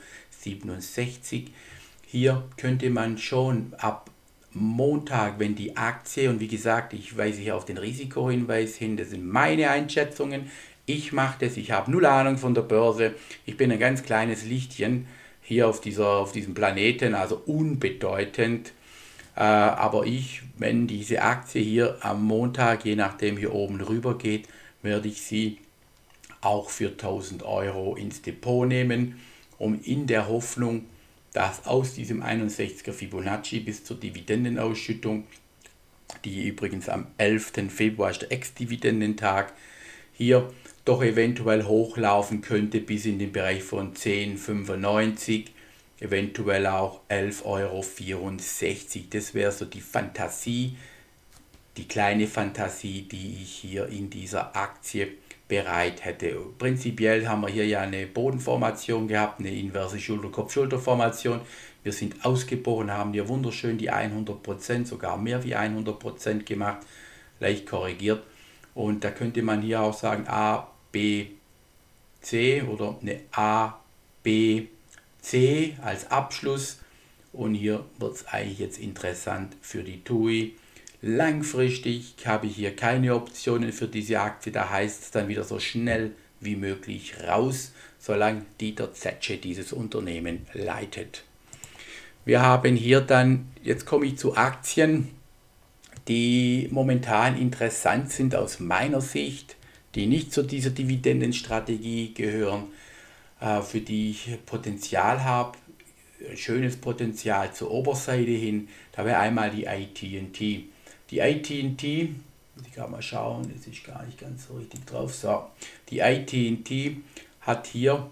Hier könnte man schon ab Montag, wenn die Aktie, und wie gesagt, ich weise hier auf den Risikohinweis hin, das sind meine Einschätzungen, ich mache das, ich habe null Ahnung von der Börse, ich bin ein ganz kleines Lichtchen hier auf diesem Planeten, also unbedeutend, aber wenn diese Aktie hier am Montag, je nachdem hier oben rüber geht, werde ich sie auch für 1.000 Euro ins Depot nehmen, um in der Hoffnung, dass aus diesem 61er Fibonacci bis zur Dividendenausschüttung die übrigens am 11. Februar ist der Ex-Dividendentag, hier doch eventuell hochlaufen könnte bis in den Bereich von 10,95, eventuell auch 11,64 Euro. Das wäre so die Fantasie, die kleine Fantasie, die ich hier in dieser Aktie bereit hätte. Prinzipiell haben wir hier ja eine Bodenformation gehabt, eine inverse Schulter-Kopf-Schulter-Formation. Wir sind ausgebrochen, haben hier wunderschön die 100%, sogar mehr wie 100% gemacht, leicht korrigiert. Und da könnte man hier auch sagen A, B, C oder eine A, B, C als Abschluss. Und hier wird es eigentlich jetzt interessant für die TUI. Langfristig habe ich hier keine Optionen für diese Aktie, da heißt es dann wieder so schnell wie möglich raus, solange Dieter Zetsche dieses Unternehmen leitet. Wir haben hier dann, jetzt komme ich zu Aktien, die momentan interessant sind aus meiner Sicht, die nicht zu dieser Dividendenstrategie gehören, für die ich Potenzial habe, schönes Potenzial zur Oberseite hin. Da wäre einmal die AT&T. Die AT&T, muss ich gerade mal schauen, das ist gar nicht ganz so richtig drauf. So, die AT&T hat hier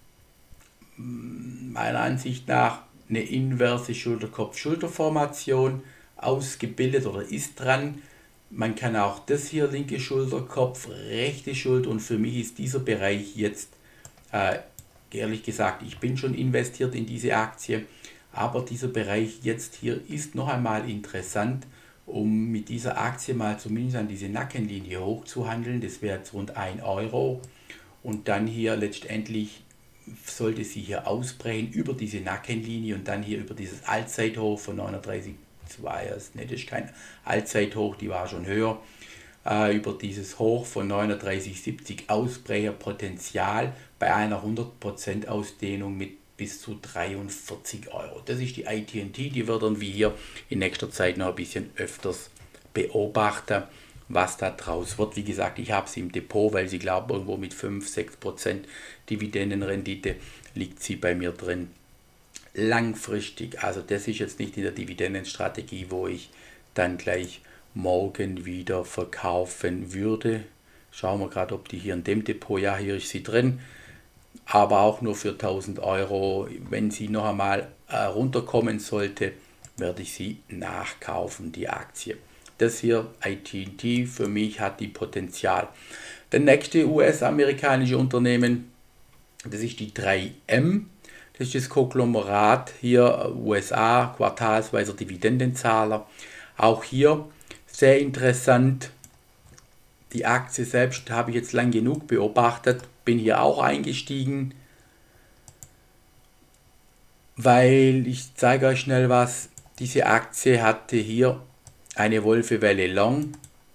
meiner Ansicht nach eine inverse Schulter-Kopf-Schulter-Formation ausgebildet oder ist dran. Man kann auch das hier, linke Schulter, Kopf, rechte Schulter, und für mich ist dieser Bereich jetzt, ehrlich gesagt, ich bin schon investiert in diese Aktie, aber dieser Bereich jetzt hier ist noch einmal interessant, um mit dieser Aktie mal zumindest an diese Nackenlinie hochzuhandeln. Das wäre jetzt rund 1 Euro, und dann hier letztendlich sollte sie hier ausbrechen über diese Nackenlinie und dann hier über dieses Allzeithoch von 39,2, das ist kein Allzeithoch, die war schon höher, über dieses Hoch von 39,70 Ausbrecherpotenzial bei einer 100% Ausdehnung mit bis zu 43 Euro. Das ist die AT&T, die werden wir hier in nächster Zeit noch ein bisschen öfters beobachten, was da draus wird. Wie gesagt, ich habe sie im Depot, weil sie glauben, irgendwo mit 5-6% Dividendenrendite liegt sie bei mir drin. Langfristig, also das ist jetzt nicht in der Dividendenstrategie, wo ich dann gleich morgen wieder verkaufen würde. Schauen wir gerade, ob die hier in dem Depot, ja, hier ist sie drin, aber auch nur für 1000 Euro. Wenn sie noch einmal runterkommen sollte, werde ich sie nachkaufen, die Aktie. Das hier, AT&T, für mich hat die Potenzial. Der nächste US-amerikanische Unternehmen, das ist die 3M. Das ist das Konglomerat hier USA, quartalsweiser Dividendenzahler. Auch hier sehr interessant. Die Aktie selbst habe ich jetzt lang genug beobachtet, bin hier auch eingestiegen, weil ich zeige euch schnell was. Diese Aktie hatte hier eine Wolfewelle Long.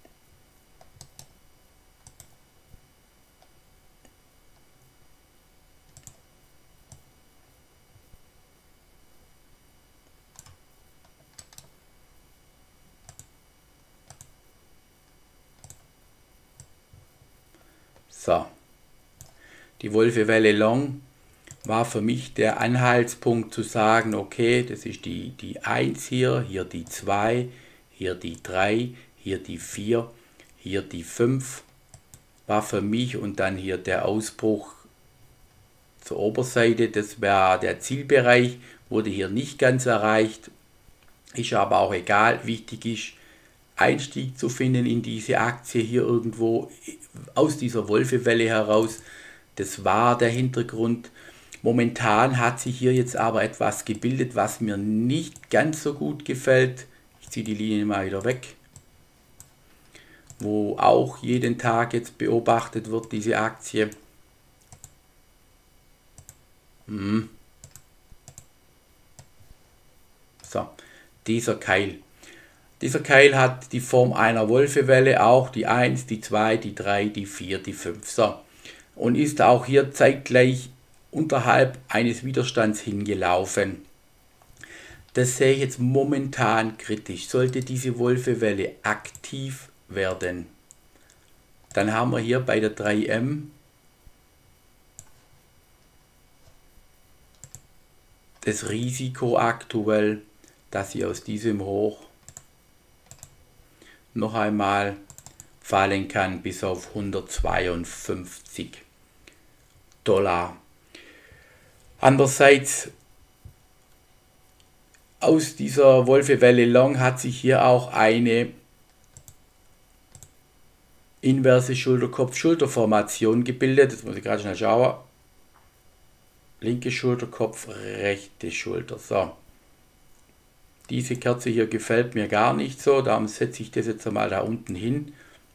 So, die Wolfewelle Long war für mich der Anhaltspunkt zu sagen, okay, das ist die 1 hier, hier die 2, hier die 3, hier die 4, hier die 5, war für mich, und dann hier der Ausbruch zur Oberseite, das wäre der Zielbereich, wurde hier nicht ganz erreicht, ist aber auch egal, wichtig ist, Einstieg zu finden in diese Aktie hier irgendwo aus dieser Wolfewelle heraus. Das war der Hintergrund. Momentan hat sich hier jetzt aber etwas gebildet, was mir nicht ganz so gut gefällt. Ich ziehe die Linie mal wieder weg. Wo auch jeden Tag jetzt beobachtet wird, diese Aktie. So, dieser Keil. Dieser Keil hat die Form einer Wolfewelle, auch die 1, die 2, die 3, die 4, die 5. So. Und ist auch hier zeitgleich unterhalb eines Widerstands hingelaufen. Das sehe ich jetzt momentan kritisch. Sollte diese Wolfewelle aktiv werden, dann haben wir hier bei der 3M das Risiko aktuell, dass sie aus diesem Hoch noch einmal fallen kann bis auf 152 Dollar. Andererseits, aus dieser Wolfewelle Long hat sich hier auch eine inverse Schulterkopf-Schulterformation gebildet. Jetzt muss ich gerade schnell schauen. Linke Schulterkopf, rechte Schulter. So. Diese Kerze hier gefällt mir gar nicht so. Darum setze ich das jetzt einmal da unten hin.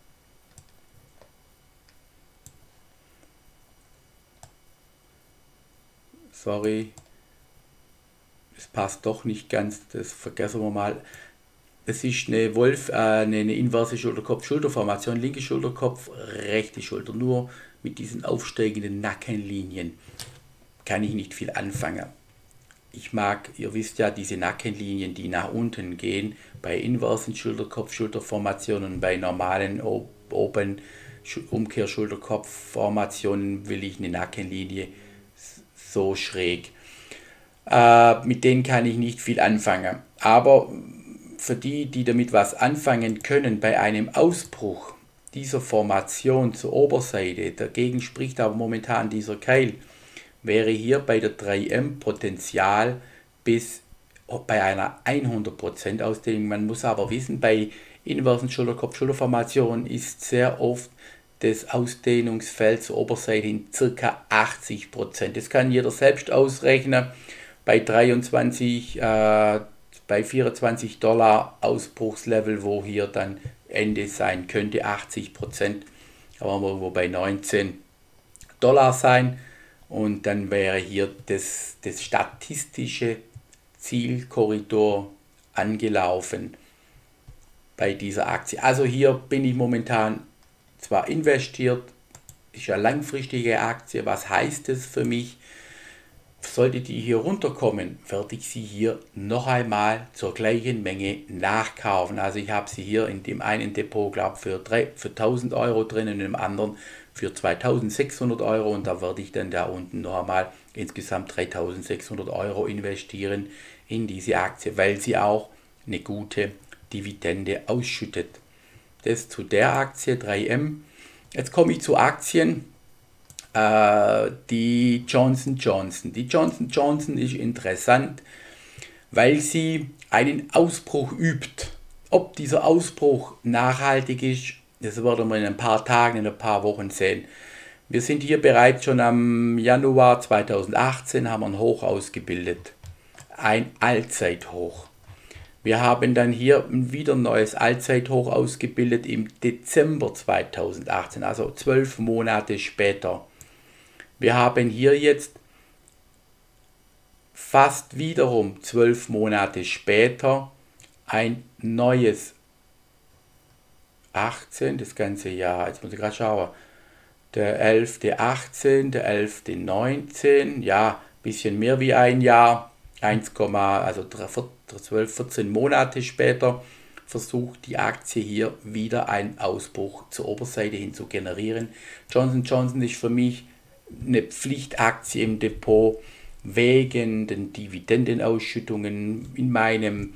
Sorry. Das passt doch nicht ganz. Das vergessen wir mal. Es ist eine inverse Schulterkopf-Schulterformation, linke Schulterkopf, rechte Schulter. Nur mit diesen aufsteigenden Nackenlinien kann ich nicht viel anfangen. Ich mag, ihr wisst ja, diese Nackenlinien, die nach unten gehen, bei inversen Schulterkopf-Schulterformationen und bei normalen oben Umkehr-Schulterkopf-Formationen will ich eine Nackenlinie so schräg. Mit denen kann ich nicht viel anfangen. Aber für die, die damit was anfangen können, bei einem Ausbruch dieser Formation zur Oberseite, dagegen spricht aber momentan dieser Keil, wäre hier bei der 3M Potenzial bis bei einer 100% Ausdehnung. Man muss aber wissen, bei inversen Schulterkopf-Schulterformationen ist sehr oft das Ausdehnungsfeld zur Oberseite in ca. 80%. Das kann jeder selbst ausrechnen. Bei 24 Dollar Ausbruchslevel, wo hier dann Ende sein könnte, 80%, aber irgendwo bei 19 Dollar sein. Und dann wäre hier das statistische Zielkorridor angelaufen bei dieser Aktie. Also hier bin ich momentan zwar investiert, ist ja langfristige Aktie. Was heißt das für mich? Sollte die hier runterkommen, werde ich sie hier noch einmal zur gleichen Menge nachkaufen. Also ich habe sie hier in dem einen Depot, glaube für 1000 Euro drin, in dem anderen für 2600 Euro, und da werde ich dann da unten noch einmal insgesamt 3600 Euro investieren in diese Aktie, weil sie auch eine gute Dividende ausschüttet. Das zu der Aktie 3M. Jetzt komme ich zu Aktien. Die Johnson Johnson. Die Johnson Johnson ist interessant, weil sie einen Ausbruch übt. Ob dieser Ausbruch nachhaltig ist, das werden wir in ein paar Tagen, in ein paar Wochen sehen. Wir sind hier bereits schon am Januar 2018, haben ein Hoch ausgebildet. Ein Allzeithoch. Wir haben dann hier wieder ein neues Allzeithoch ausgebildet im Dezember 2018, also 12 Monate später. Wir haben hier jetzt fast wiederum 12 Monate später ein neues 18, das ganze Jahr, jetzt muss ich gerade schauen, der 11.18, der 11.19, ja, bisschen mehr wie ein Jahr, 12, 14 Monate später versucht die Aktie hier wieder einen Ausbruch zur Oberseite hin zu generieren. Johnson Johnson ist für mich eine Pflichtaktie im Depot wegen den Dividendenausschüttungen. In meinem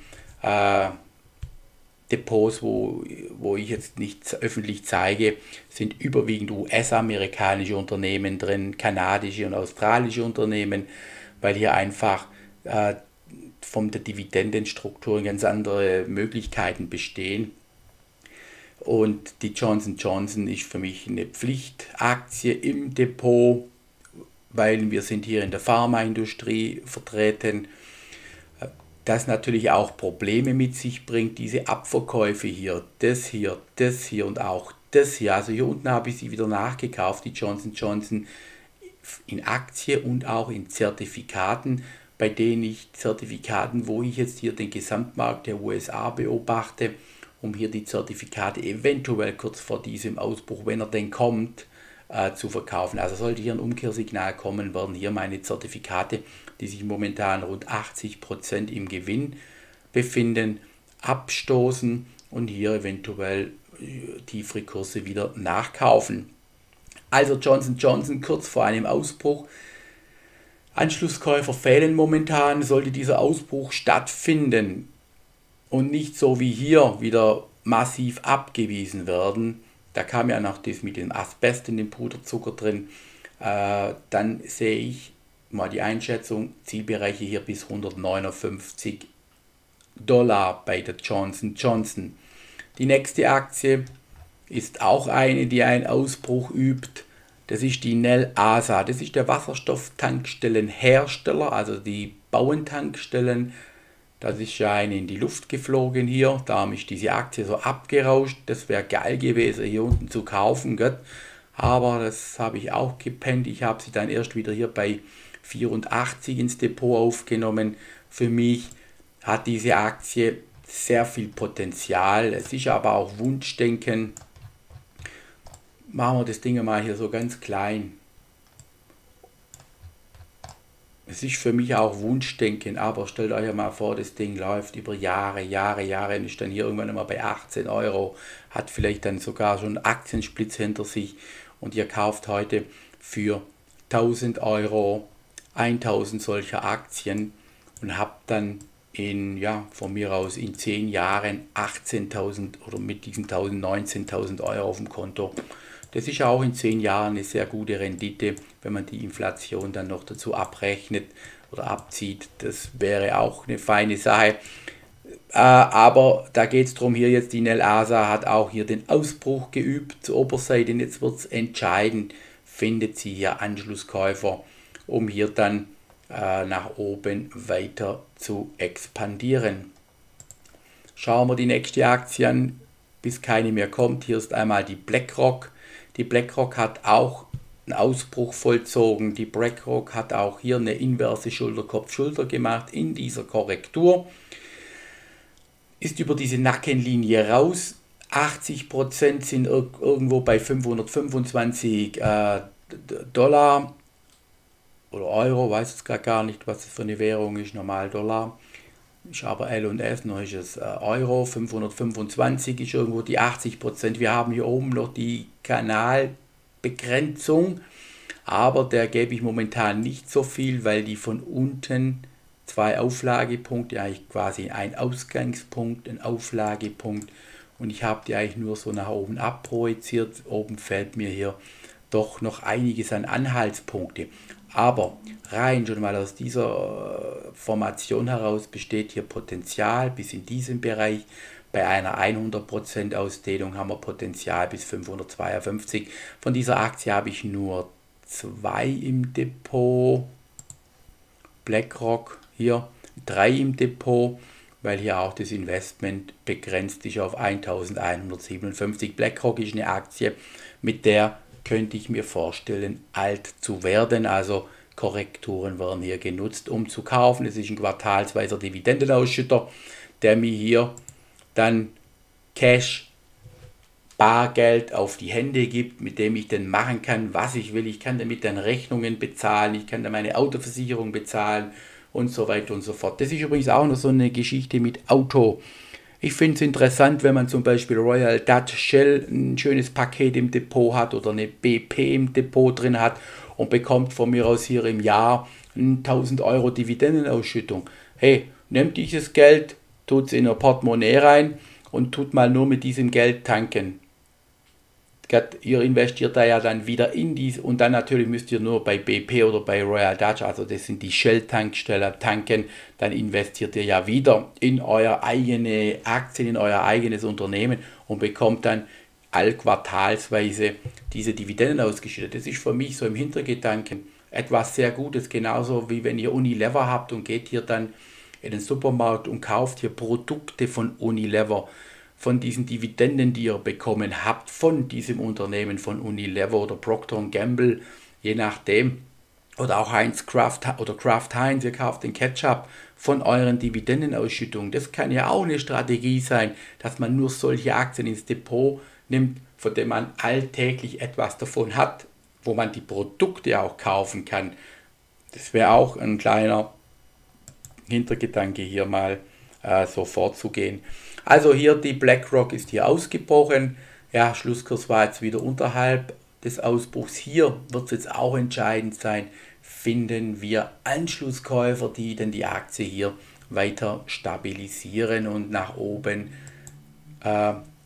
Depots, wo ich jetzt nicht öffentlich zeige, sind überwiegend US-amerikanische Unternehmen drin, kanadische und australische Unternehmen, weil hier einfach von der Dividendenstruktur ganz andere Möglichkeiten bestehen. Und die Johnson Johnson ist für mich eine Pflichtaktie im Depot, weil wir sind hier in der Pharmaindustrie vertreten, das natürlich auch Probleme mit sich bringt, diese Abverkäufe hier, das hier und auch das hier. Also hier unten habe ich sie wieder nachgekauft, die Johnson Johnson, in Aktie und auch in Zertifikaten, wo ich jetzt hier den Gesamtmarkt der USA beobachte, um hier die Zertifikate eventuell kurz vor diesem Ausbruch, wenn er denn kommt, zu verkaufen. Also sollte hier ein Umkehrsignal kommen, werden hier meine Zertifikate, die sich momentan rund 80% im Gewinn befinden, abstoßen und hier eventuell tiefere Kurse wieder nachkaufen. Also Johnson Johnson kurz vor einem Ausbruch. Anschlusskäufer fehlen momentan. Sollte dieser Ausbruch stattfinden und nicht so wie hier wieder massiv abgewiesen werden, da kam ja noch das mit dem Asbest in dem Puderzucker drin, dann sehe ich mal die Einschätzung, Zielbereiche hier bis $159 bei der Johnson Johnson. Die nächste Aktie ist auch eine, die einen Ausbruch übt. Das ist die Nel ASA. Das ist der Wasserstofftankstellenhersteller, also die bauen Tankstellen. Das ist ja eine in die Luft geflogen hier. Da ist diese Aktie so abgerauscht. Das wäre geil gewesen, hier unten zu kaufen. Gell? Aber das habe ich auch gepennt. Ich habe sie dann erst wieder hier bei 84 ins Depot aufgenommen. Für mich hat diese Aktie sehr viel Potenzial. Es ist aber auch Wunschdenken. Machen wir das Ding mal hier so ganz klein. Es ist für mich auch Wunschdenken, aber stellt euch mal vor, das Ding läuft über Jahre und ist dann hier irgendwann mal bei 18 Euro, hat vielleicht dann sogar schon einen Aktiensplitz hinter sich und ihr kauft heute für 1000 Euro 1000 solcher Aktien und habt dann von mir aus in 10 Jahren 18.000 oder mit diesen 19.000 Euro auf dem Konto. Das ist auch in 10 Jahren eine sehr gute Rendite, wenn man die Inflation dann noch dazu abrechnet oder abzieht. Das wäre auch eine feine Sache. Aber da geht es darum, hier jetzt die Nel ASA hat auch hier den Ausbruch geübt zur Oberseite. Jetzt wird es entscheidend, findet sie hier Anschlusskäufer, um hier dann nach oben weiter zu expandieren. Schauen wir die nächste Aktie an, bis keine mehr kommt. Hier ist einmal die BlackRock. Die BlackRock hat auch einen Ausbruch vollzogen. Die BlackRock hat auch hier eine inverse Schulter-Kopf-Schulter gemacht in dieser Korrektur. Ist über diese Nackenlinie raus. 80% sind irgendwo bei 525 Dollar oder Euro, weiß jetzt gar nicht, was das für eine Währung ist, normal Dollar. Ist aber L&S, noch ist es Euro, 525 ist irgendwo die 80%. Wir haben hier oben noch die Kanalbegrenzung, aber der gebe ich momentan nicht so viel, weil die von unten 2 Auflagepunkte, eigentlich quasi ein Ausgangspunkt, ein Auflagepunkt und ich habe die eigentlich nur so nach oben abprojiziert. Oben fällt mir hier doch noch einiges an Anhaltspunkte. Aber rein schon mal aus dieser Formation heraus besteht hier Potenzial bis in diesem Bereich. Bei einer 100% Ausdehnung haben wir Potenzial bis 552. Von dieser Aktie habe ich nur 2 im Depot. BlackRock hier 3 im Depot, weil hier auch das Investment begrenzt ist auf 1157. BlackRock ist eine Aktie, mit der könnte ich mir vorstellen, alt zu werden. Also Korrekturen werden hier genutzt, um zu kaufen. Es ist ein quartalsweiser Dividendenausschütter, der mir hier dann Cash, Bargeld auf die Hände gibt, mit dem ich dann machen kann, was ich will. Ich kann damit dann Rechnungen bezahlen, ich kann dann meine Autoversicherung bezahlen und so weiter und so fort. Das ist übrigens auch noch so eine Geschichte mit Auto. Ich finde es interessant, wenn man zum Beispiel Royal Dutch Shell ein schönes Paket im Depot hat oder eine BP im Depot drin hat und bekommt von mir aus hier im Jahr 1000 Euro Dividendenausschüttung. Hey, nehmt dieses Geld, tut es in ein Portemonnaie rein und tut mal nur mit diesem Geld tanken. Ihr investiert da ja dann wieder in dies und dann natürlich müsst ihr nur bei BP oder bei Royal Dutch, also das sind die Shell-Tanksteller, tanken, dann investiert ihr ja wieder in eure eigene Aktien, in euer eigenes Unternehmen und bekommt dann allquartalsweise diese Dividenden ausgeschüttet. Das ist für mich so im Hintergedanken etwas sehr Gutes, genauso wie wenn ihr Unilever habt und geht hier dann in den Supermarkt und kauft hier Produkte von Unilever, von diesen Dividenden, die ihr bekommen habt, von diesem Unternehmen von Unilever oder Procter & Gamble, je nachdem, oder auch Kraft Heinz, ihr kauft den Ketchup von euren Dividendenausschüttungen. Das kann ja auch eine Strategie sein, dass man nur solche Aktien ins Depot nimmt, von denen man alltäglich etwas davon hat, wo man die Produkte auch kaufen kann. Das wäre auch ein kleiner Hintergedanke hier mal so vorzugehen. Also hier die BlackRock ist hier ausgebrochen. Ja, Schlusskurs war jetzt wieder unterhalb des Ausbruchs. Hier wird es jetzt auch entscheidend sein, finden wir Anschlusskäufer, die denn die Aktie hier weiter stabilisieren und nach oben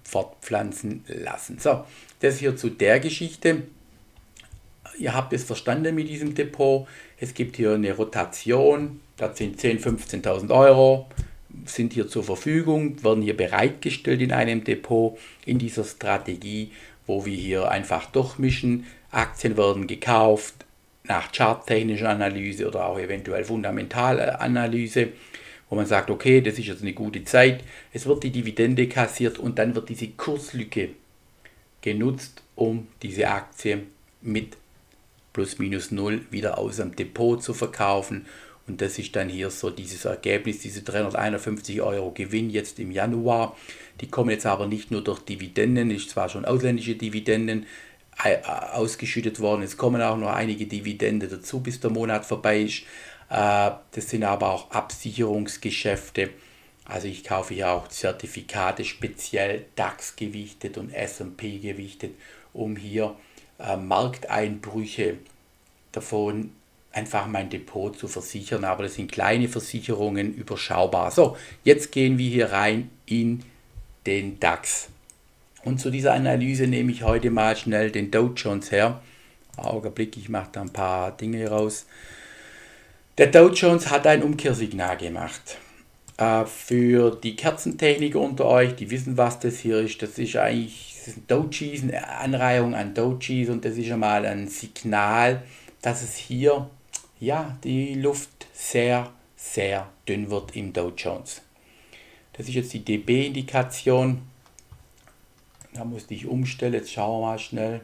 fortpflanzen lassen. So, das hier zu der Geschichte. Ihr habt es verstanden mit diesem Depot. Es gibt hier eine Rotation, das sind 10.000, 15.000 Euro, sind hier zur Verfügung, werden hier bereitgestellt in einem Depot, in dieser Strategie, wo wir hier einfach durchmischen. Aktien werden gekauft nach charttechnischer Analyse oder auch eventuell fundamentale Analyse, wo man sagt, okay, das ist jetzt eine gute Zeit, es wird die Dividende kassiert und dann wird diese Kurslücke genutzt, um diese Aktie mit plus minus null wieder aus dem Depot zu verkaufen. Und das ist dann hier so dieses Ergebnis, diese 351 Euro Gewinn jetzt im Januar. Die kommen jetzt aber nicht nur durch Dividenden, ist zwar schon ausländische Dividenden ausgeschüttet worden, es kommen auch noch einige Dividenden dazu, bis der Monat vorbei ist. Das sind aber auch Absicherungsgeschäfte. Also ich kaufe hier auch Zertifikate, speziell DAX gewichtet und S&P gewichtet, um hier Markteinbrüche davon einfach mein Depot zu versichern, aber das sind kleine Versicherungen, überschaubar. So, jetzt gehen wir hier rein in den DAX. Und zu dieser Analyse nehme ich heute mal schnell den Dow Jones her. Augenblick, ich mache da ein paar Dinge raus. Der Dow Jones hat ein Umkehrsignal gemacht. Für die Kerzentechniker unter euch, die wissen, was das hier ist. Das ist eigentlich ein Dojis, eine Anreihung an Dojis, und das ist schon mal ein Signal, dass es hier, ja, die Luft sehr, sehr dünn wird im Dow Jones. Das ist jetzt die DB-Indikation. Da musste ich umstellen, jetzt schauen wir mal schnell.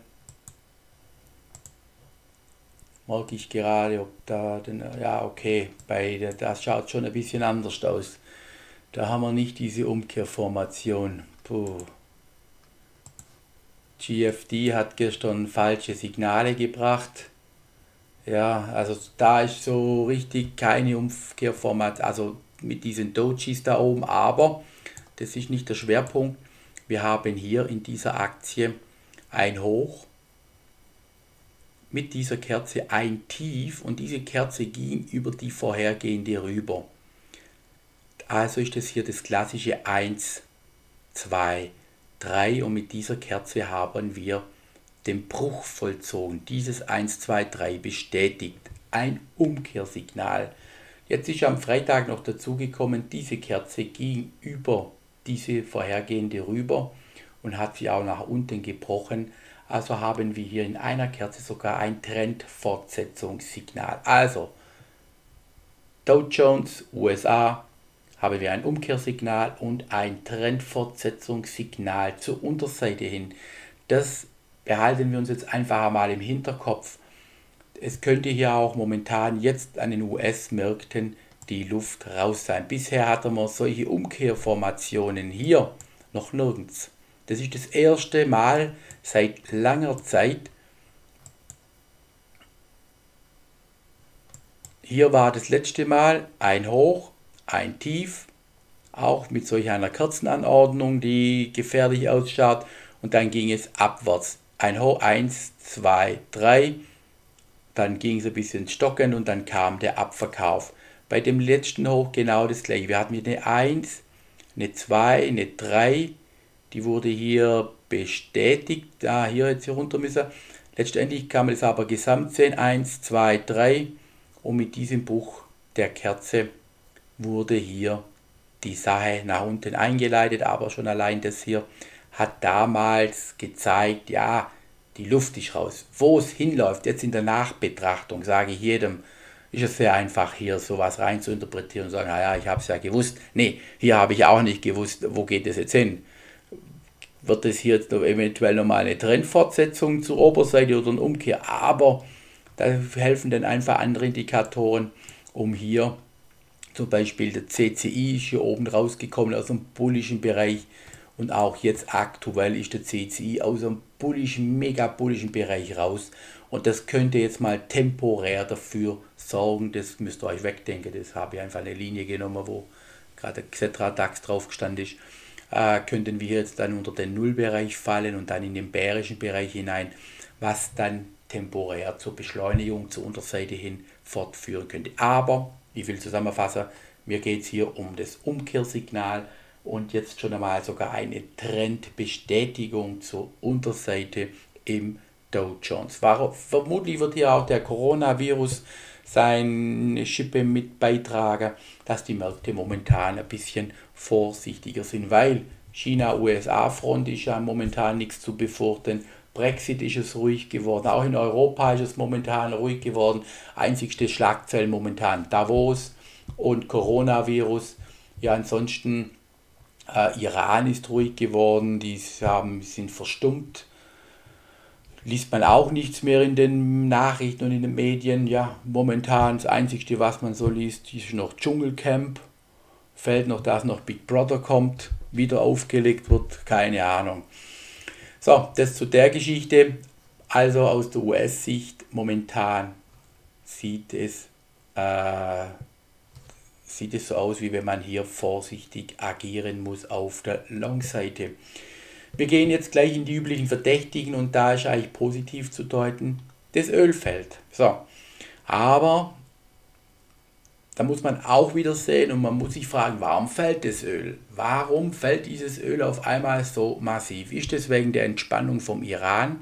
Merke ich gerade, ob da, ja okay, das schaut schon ein bisschen anders aus. Da haben wir nicht diese Umkehrformation. Puh. GFD hat gestern falsche Signale gebracht. Ja, also da ist so richtig keine Umkehrformation, also mit diesen Dojis da oben, aber das ist nicht der Schwerpunkt. Wir haben hier in dieser Aktie ein Hoch, mit dieser Kerze ein Tief, und diese Kerze ging über die vorhergehende rüber. Also ist das hier das klassische 1, 2, 3, und mit dieser Kerze haben wir den Bruch vollzogen. Dieses 1, 2, 3 bestätigt ein Umkehrsignal. Jetzt ist am Freitag noch dazugekommen, diese Kerze ging über diese vorhergehende rüber und hat sie auch nach unten gebrochen. Also haben wir hier in einer Kerze sogar ein Trendfortsetzungssignal. Also Dow Jones USA haben wir ein Umkehrsignal und ein Trendfortsetzungssignal zur Unterseite hin. Das behalten wir uns jetzt einfach mal im Hinterkopf. Es könnte hier auch momentan jetzt an den US-Märkten die Luft raus sein. Bisher hatten wir solche Umkehrformationen hier noch nirgends. Das ist das erste Mal seit langer Zeit. Hier war das letzte Mal ein Hoch, ein Tief, auch mit solch einer Kerzenanordnung, die gefährlich ausschaut, und dann ging es abwärts. Ein Hoch, 1, 2, 3, dann ging es ein bisschen stockend und dann kam der Abverkauf. Bei dem letzten Hoch genau das gleiche. Wir hatten hier eine 1, eine 2, eine 3, die wurde hier bestätigt, da hier jetzt hier runter müssen. Letztendlich kann man es aber gesamt sehen, 1, 2, 3, und mit diesem Bruch der Kerze wurde hier die Sache nach unten eingeleitet, aber schon allein das hier hat damals gezeigt, ja, die Luft ist raus. Wo es hinläuft, jetzt in der Nachbetrachtung, sage ich jedem, ist es sehr einfach, hier sowas rein zu interpretieren und sagen, naja, ich habe es ja gewusst. Nee, hier habe ich auch nicht gewusst, wo geht es jetzt hin. Wird es hier jetzt eventuell nochmal eine Trendfortsetzung zur Oberseite oder eine Umkehr, aber da helfen dann einfach andere Indikatoren, um hier, zum Beispiel der CCI ist hier oben rausgekommen aus dem bullischen Bereich, und auch jetzt aktuell ist der CCI aus dem bullischen, mega bullischen Bereich raus, und das könnte jetzt mal temporär dafür sorgen, das müsst ihr euch wegdenken, das habe ich einfach eine Linie genommen, wo gerade der Xetra DAX drauf gestanden ist, könnten wir jetzt dann unter den Nullbereich fallen und dann in den bärischen Bereich hinein, was dann temporär zur Beschleunigung zur Unterseite hin fortführen könnte. Aber, ich will zusammenfassen, mir geht es hier um das Umkehrsignal, und jetzt schon einmal sogar eine Trendbestätigung zur Unterseite im Dow Jones. Vermutlich wird hier auch der Coronavirus seine Schippe mit beitragen, dass die Märkte momentan ein bisschen vorsichtiger sind, weil China-USA-Front ist ja momentan nichts zu befürchten. Brexit ist es ruhig geworden, auch in Europa ist es momentan ruhig geworden. Einzigste Schlagzeilen momentan Davos und Coronavirus. Ja, ansonsten Iran ist ruhig geworden, sind verstummt. Liest man auch nichts mehr in den Nachrichten und in den Medien. Ja, momentan das Einzige, was man so liest, ist noch Dschungelcamp. Fällt noch, dass noch Big Brother kommt, wieder aufgelegt wird, keine Ahnung. So, das zu der Geschichte. Also aus der US-Sicht momentan sieht es so aus, wie wenn man hier vorsichtig agieren muss auf der Long-Seite. Wir gehen jetzt gleich in die üblichen Verdächtigen und da ist eigentlich positiv zu deuten, das Öl fällt. So, aber da muss man auch wieder sehen und man muss sich fragen, warum fällt das Öl? Warum fällt dieses Öl auf einmal so massiv? Ist das wegen der Entspannung vom Iran?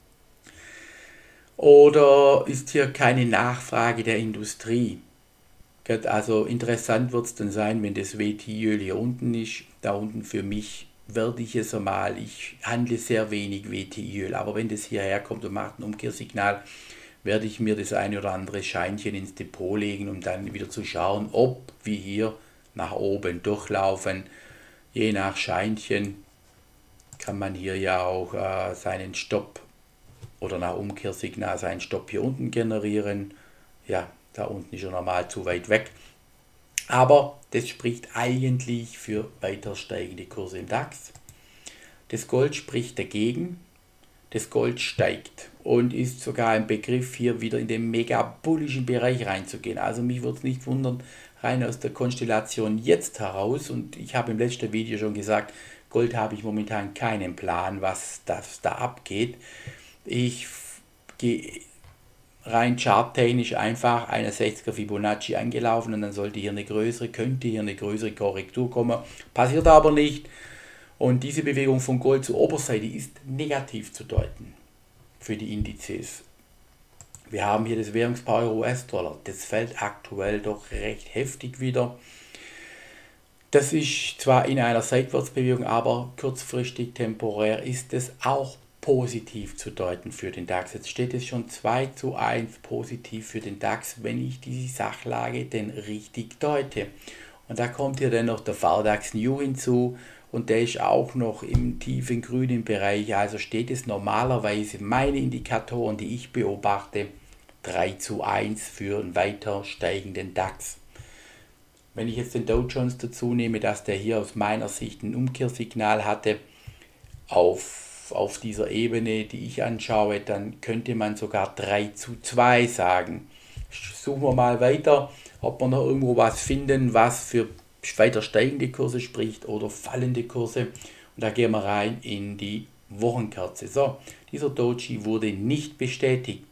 Oder ist hier keine Nachfrage der Industrie? Also interessant wird es dann sein, wenn das WTI-Öl hier unten ist. Da unten für mich werde ich es einmal, ich handle sehr wenig WTI-Öl, aber wenn das hierher kommt und macht ein Umkehrsignal, werde ich mir das eine oder andere Scheinchen ins Depot legen, um dann wieder zu schauen, ob wir hier nach oben durchlaufen. Je nach Scheinchen kann man hier ja auch seinen Stopp oder nach Umkehrsignal seinen Stopp hier unten generieren. Ja, da unten ist er normal zu weit weg. Aber das spricht eigentlich für weiter steigende Kurse im DAX. Das Gold spricht dagegen. Das Gold steigt und ist sogar im Begriff, hier wieder in den mega bullischen Bereich reinzugehen. Also mich würde es nicht wundern, rein aus der Konstellation jetzt heraus, und ich habe im letzten Video schon gesagt, Gold habe ich momentan keinen Plan, was das da abgeht. Ich gehe rein charttechnisch einfach 61er Fibonacci angelaufen und dann könnte hier eine größere Korrektur kommen. Passiert aber nicht. Und diese Bewegung von Gold zur Oberseite ist negativ zu deuten für die Indizes. Wir haben hier das Währungspaar Euro-US-Dollar. Das fällt aktuell doch recht heftig wieder. Das ist zwar in einer Seitwärtsbewegung, aber kurzfristig temporär ist es auch positiv zu deuten für den DAX. Jetzt steht es schon 2:1 positiv für den DAX, wenn ich die Sachlage denn richtig deute. Und da kommt hier dann noch der VDAX New hinzu und der ist auch noch im tiefen grünen Bereich. Also steht es normalerweise, meine Indikatoren, die ich beobachte, 3:1 für einen weiter steigenden DAX. Wenn ich jetzt den Dow Jones dazu nehme, dass der hier aus meiner Sicht ein Umkehrsignal hatte auf dieser Ebene, die ich anschaue, dann könnte man sogar 3:2 sagen. Suchen wir mal weiter, ob wir noch irgendwo was finden, was für weiter steigende Kurse spricht oder fallende Kurse. Und da gehen wir rein in die Wochenkerze. So, dieser Doji wurde nicht bestätigt.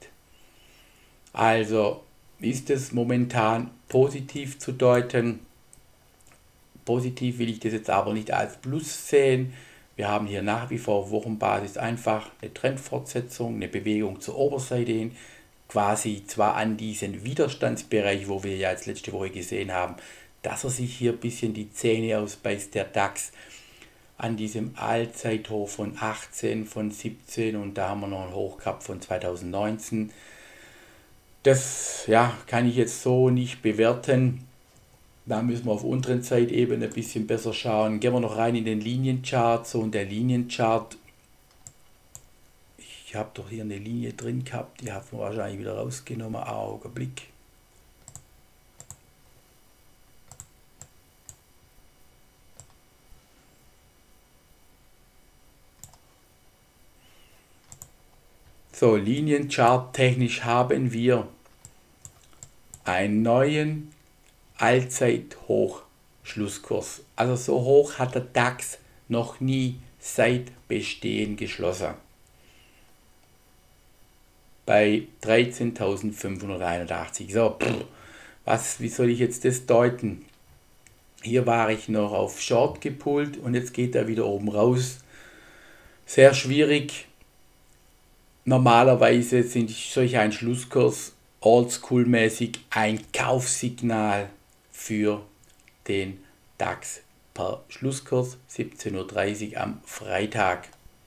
Also ist es momentan positiv zu deuten. Positiv will ich das jetzt aber nicht als Plus sehen. Wir haben hier nach wie vor auf Wochenbasis einfach eine Trendfortsetzung, eine Bewegung zur Oberseite hin, quasi zwar an diesen Widerstandsbereich, wo wir ja jetzt letzte Woche gesehen haben, dass er sich hier ein bisschen die Zähne ausbeißt, der DAX, an diesem Allzeithoch von 18, von 17 und da haben wir noch einen Hoch gehabt von 2019. Das ja, kann ich jetzt so nicht bewerten. Da müssen wir auf unteren Zeitebene ein bisschen besser schauen. Gehen wir noch rein in den Linienchart. So, und der Linienchart, ich habe doch hier eine Linie drin gehabt, die hat man wahrscheinlich wieder rausgenommen. Augenblick. So, Linienchart technisch haben wir einen neuen Allzeithoch-Schlusskurs. Also so hoch hat der DAX noch nie seit Bestehen geschlossen. Bei 13.581. So, wie soll ich jetzt das deuten? Hier war ich noch auf Short gepullt und jetzt geht er wieder oben raus. Sehr schwierig. Normalerweise sind solch ein Schlusskurs oldschool-mäßig ein Kaufsignal für den DAX per Schlusskurs 17:30 Uhr am Freitag.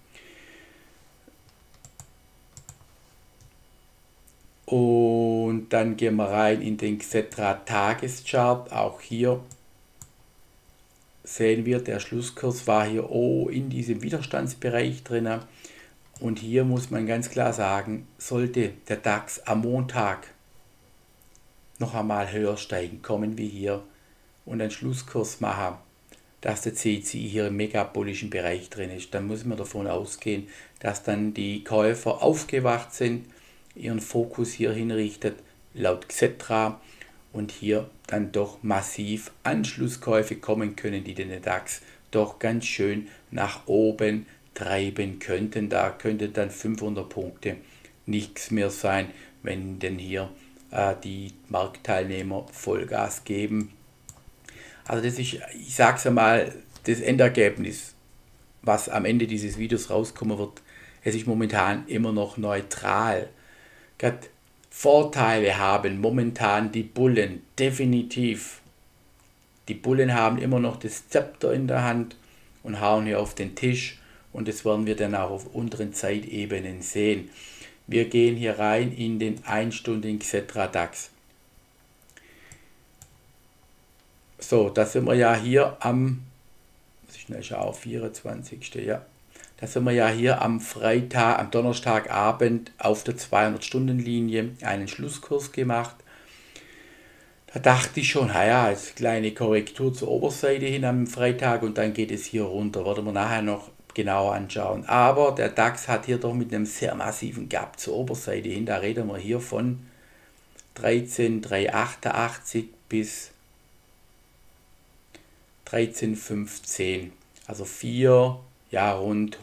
Und dann gehen wir rein in den Xetra Tageschart. Auch hier sehen wir, der Schlusskurs war hier in diesem Widerstandsbereich drin. Und hier muss man ganz klar sagen, sollte der DAX am Montag noch einmal höher steigen, kommen wir hier und einen Schlusskurs machen, dass der CCI hier im megabullischen Bereich drin ist, dann muss man davon ausgehen, dass dann die Käufer aufgewacht sind, ihren Fokus hier hinrichtet, laut Xetra, und hier dann doch massiv Anschlusskäufe kommen können, die den DAX doch ganz schön nach oben treiben könnten. Da könnte dann 500 Punkte nichts mehr sein, wenn denn hier die Marktteilnehmer Vollgas geben. Also das ist, ich sage es einmal, das Endergebnis, was am Ende dieses Videos rauskommen wird, es ist momentan immer noch neutral. Gerade Vorteile haben momentan die Bullen, definitiv. Die Bullen haben immer noch das Zepter in der Hand und hauen hier auf den Tisch, und das werden wir dann auch auf unteren Zeitebenen sehen. Wir gehen hier rein in den 1-stündigen Xetra DAX. So, da sind wir ja hier am, muss ich schnell schauen, 24. Ja. Da sind wir ja hier am Freitag, am Donnerstagabend auf der 200-Stunden-Linie einen Schlusskurs gemacht. Da dachte ich schon, naja, jetzt kleine Korrektur zur Oberseite hin am Freitag und dann geht es hier runter. Werden wir nachher noch genauer anschauen. Aber der DAX hat hier doch mit einem sehr massiven Gap zur Oberseite hin. Da reden wir hier von 13,388 bis 13,510. Also rund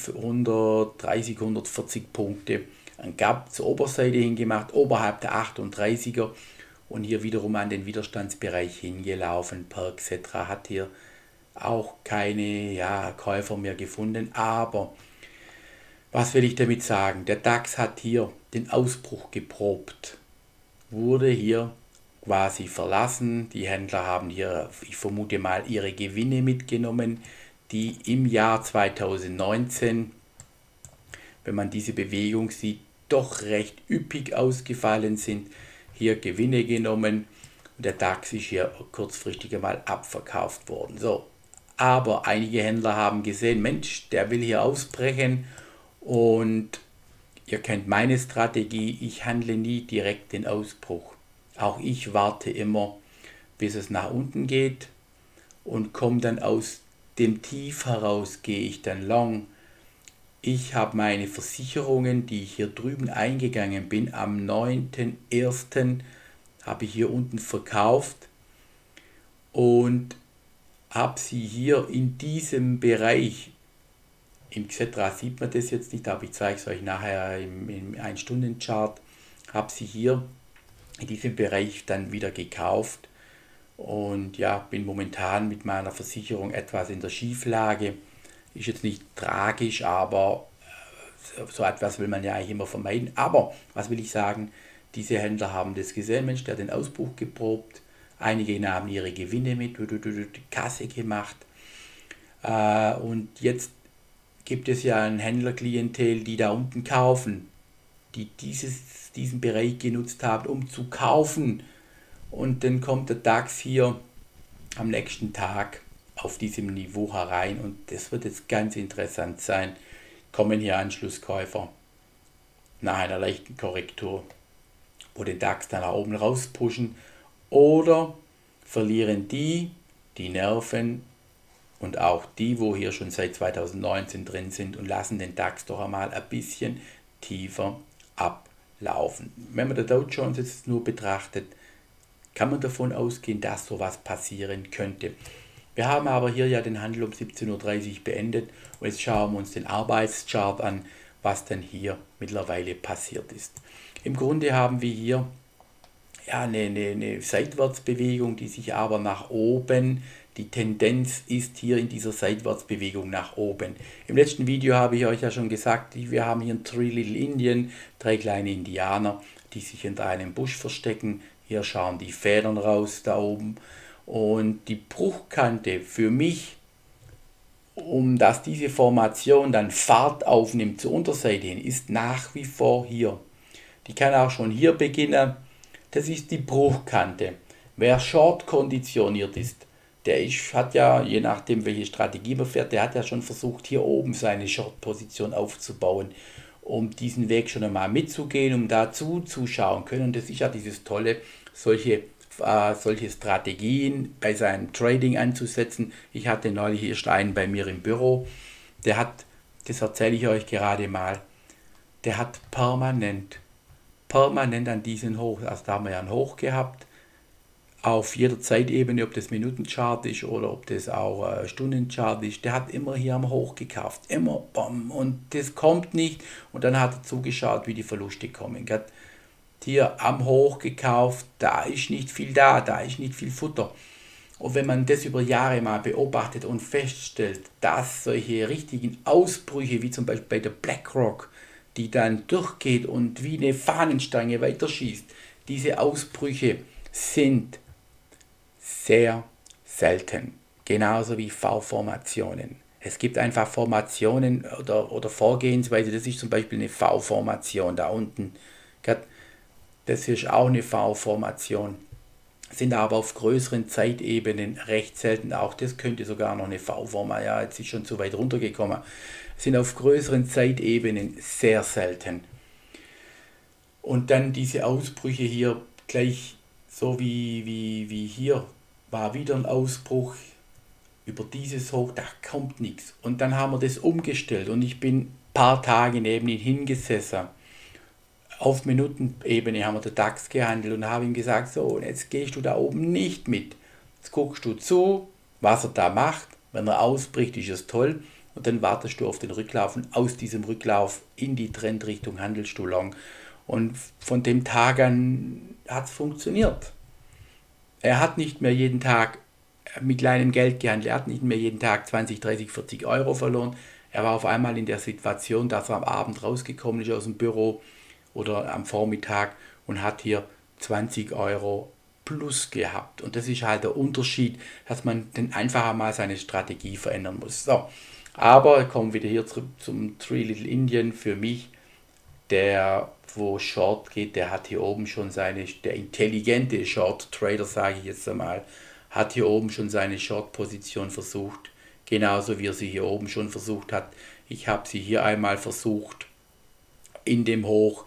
130, 140 Punkte. Ein Gap zur Oberseite hingemacht, oberhalb der 38er. Und hier wiederum an den Widerstandsbereich hingelaufen. Per Xetra hat hier auch keine Käufer mehr gefunden. Aber was will ich damit sagen? Der DAX hat hier den Ausbruch geprobt. Wurde hier quasi verlassen. Die Händler haben hier, ich vermute mal, ihre Gewinne mitgenommen, die im Jahr 2019, wenn man diese Bewegung sieht, doch recht üppig ausgefallen sind. Hier Gewinne genommen und der DAX ist hier kurzfristig einmal abverkauft worden. So, aber einige Händler haben gesehen, Mensch, der will hier ausbrechen, und ihr kennt meine Strategie, ich handle nie direkt den Ausbruch. Auch ich warte immer, bis es nach unten geht und komme dann aus dem Tief heraus, gehe ich dann long. Ich habe meine Versicherungen, die ich hier drüben eingegangen bin, am 9.1. habe ich hier unten verkauft und habe sie hier in diesem Bereich, im Xetra sieht man das jetzt nicht, aber ich zeige es euch nachher im 1-Stunden-Chart, habe sie hier in diesem Bereich dann wieder gekauft und ja, bin momentan mit meiner Versicherung etwas in der Schieflage. Ist jetzt nicht tragisch, aber so etwas will man ja eigentlich immer vermeiden. Aber was will ich sagen, diese Händler haben das gesehen, Mensch, der hat den Ausbruch geprobt, einige haben ihre Gewinne mit, die Kasse gemacht, und jetzt gibt es ja ein Händlerklientel, die da unten kaufen, die diesen Bereich genutzt haben, um zu kaufen, und dann kommt der DAX hier am nächsten Tag auf diesem Niveau herein, und das wird jetzt ganz interessant sein. Kommen hier Anschlusskäufer nach einer leichten Korrektur, wo den DAX dann nach oben rauspushen, oder verlieren die Nerven und auch die, wo hier schon seit 2019 drin sind, und lassen den DAX doch einmal ein bisschen tiefer ablaufen. Wenn man den Dow Jones jetzt nur betrachtet, kann man davon ausgehen, dass sowas passieren könnte. Wir haben aber hier ja den Handel um 17:30 Uhr beendet, und jetzt schauen wir uns den Arbeitschart an, was dann hier mittlerweile passiert ist. Im Grunde haben wir hier ja, eine Seitwärtsbewegung, die sich aber nach oben, die Tendenz ist hier in dieser Seitwärtsbewegung nach oben. Im letzten Video habe ich euch ja schon gesagt, wir haben hier ein Three Little Indian, 3 kleine Indianer, die sich hinter einem Busch verstecken. Hier schauen die Federn raus da oben. Und die Bruchkante für mich, um dass diese Formation dann Fahrt aufnimmt zur Unterseite hin, ist nach wie vor hier. Die kann auch schon hier beginnen. Das ist die Bruchkante. Wer short konditioniert ist, hat ja, je nachdem welche Strategie man fährt, der hat ja schon versucht, hier oben seine Short-Position aufzubauen, um diesen Weg schon einmal mitzugehen, um dazu zuschauen können. Und das ist ja dieses Tolle, solche Strategien bei seinem Trading anzusetzen. Ich hatte neulich erst einen bei mir im Büro, der hat, das erzähle ich euch gerade mal, der hat permanent an diesen Hoch, also da haben wir ja einen Hoch gehabt, auf jeder Zeitebene, ob das Minutenchart ist oder ob das auch Stundenchart ist, der hat immer hier am Hoch gekauft, immer bam, und das kommt nicht, und dann hat er zugeschaut, wie die Verluste kommen. Hier am Hoch gekauft, da ist nicht viel da ist nicht viel Futter. Und wenn man das über Jahre mal beobachtet und feststellt, dass solche richtigen Ausbrüche, wie zum Beispiel bei der BlackRock, die dann durchgeht und wie eine Fahnenstange weiterschießt, diese Ausbrüche sind sehr selten. Genauso wie V-Formationen. Es gibt einfach Formationen oder Vorgehensweise, das ist zum Beispiel eine V-Formation da unten. Das ist auch eine V-Formation. Sind aber auf größeren Zeitebenen recht selten. Auch das könnte sogar noch eine V-Formation, ja, jetzt ist schon zu weit runtergekommen. Sind auf größeren Zeitebenen sehr selten. Und dann diese Ausbrüche hier gleich, so wie hier, war wieder ein Ausbruch über dieses Hoch, da kommt nichts. Und dann haben wir das umgestellt und ich bin ein paar Tage neben ihn hingesessen. Auf Minutenebene haben wir den DAX gehandelt und habe ihm gesagt, so, und jetzt gehst du da oben nicht mit. Jetzt guckst du zu, was er da macht. Wenn er ausbricht, ist es toll. Und dann wartest du auf den Rücklauf und aus diesem Rücklauf in die Trendrichtung handelst du lang. Und von dem Tag an hat es funktioniert. Er hat nicht mehr jeden Tag mit kleinem Geld gehandelt. Er hat nicht mehr jeden Tag 20, 30, 40 Euro verloren. Er war auf einmal in der Situation, dass er am Abend rausgekommen ist aus dem Büro oder am Vormittag und hat hier 20 Euro plus gehabt. Und das ist halt der Unterschied, dass man dann einfach einmal seine Strategie verändern muss. So, aber kommen wir wieder hier zum Three Little Indian. Für mich, der wo Short geht, der hat hier oben schon der intelligente Short Trader, sage ich jetzt einmal, hat hier oben schon seine Short-Position versucht, genauso wie er sie hier oben schon versucht hat. Ich habe sie hier einmal versucht, in dem Hoch,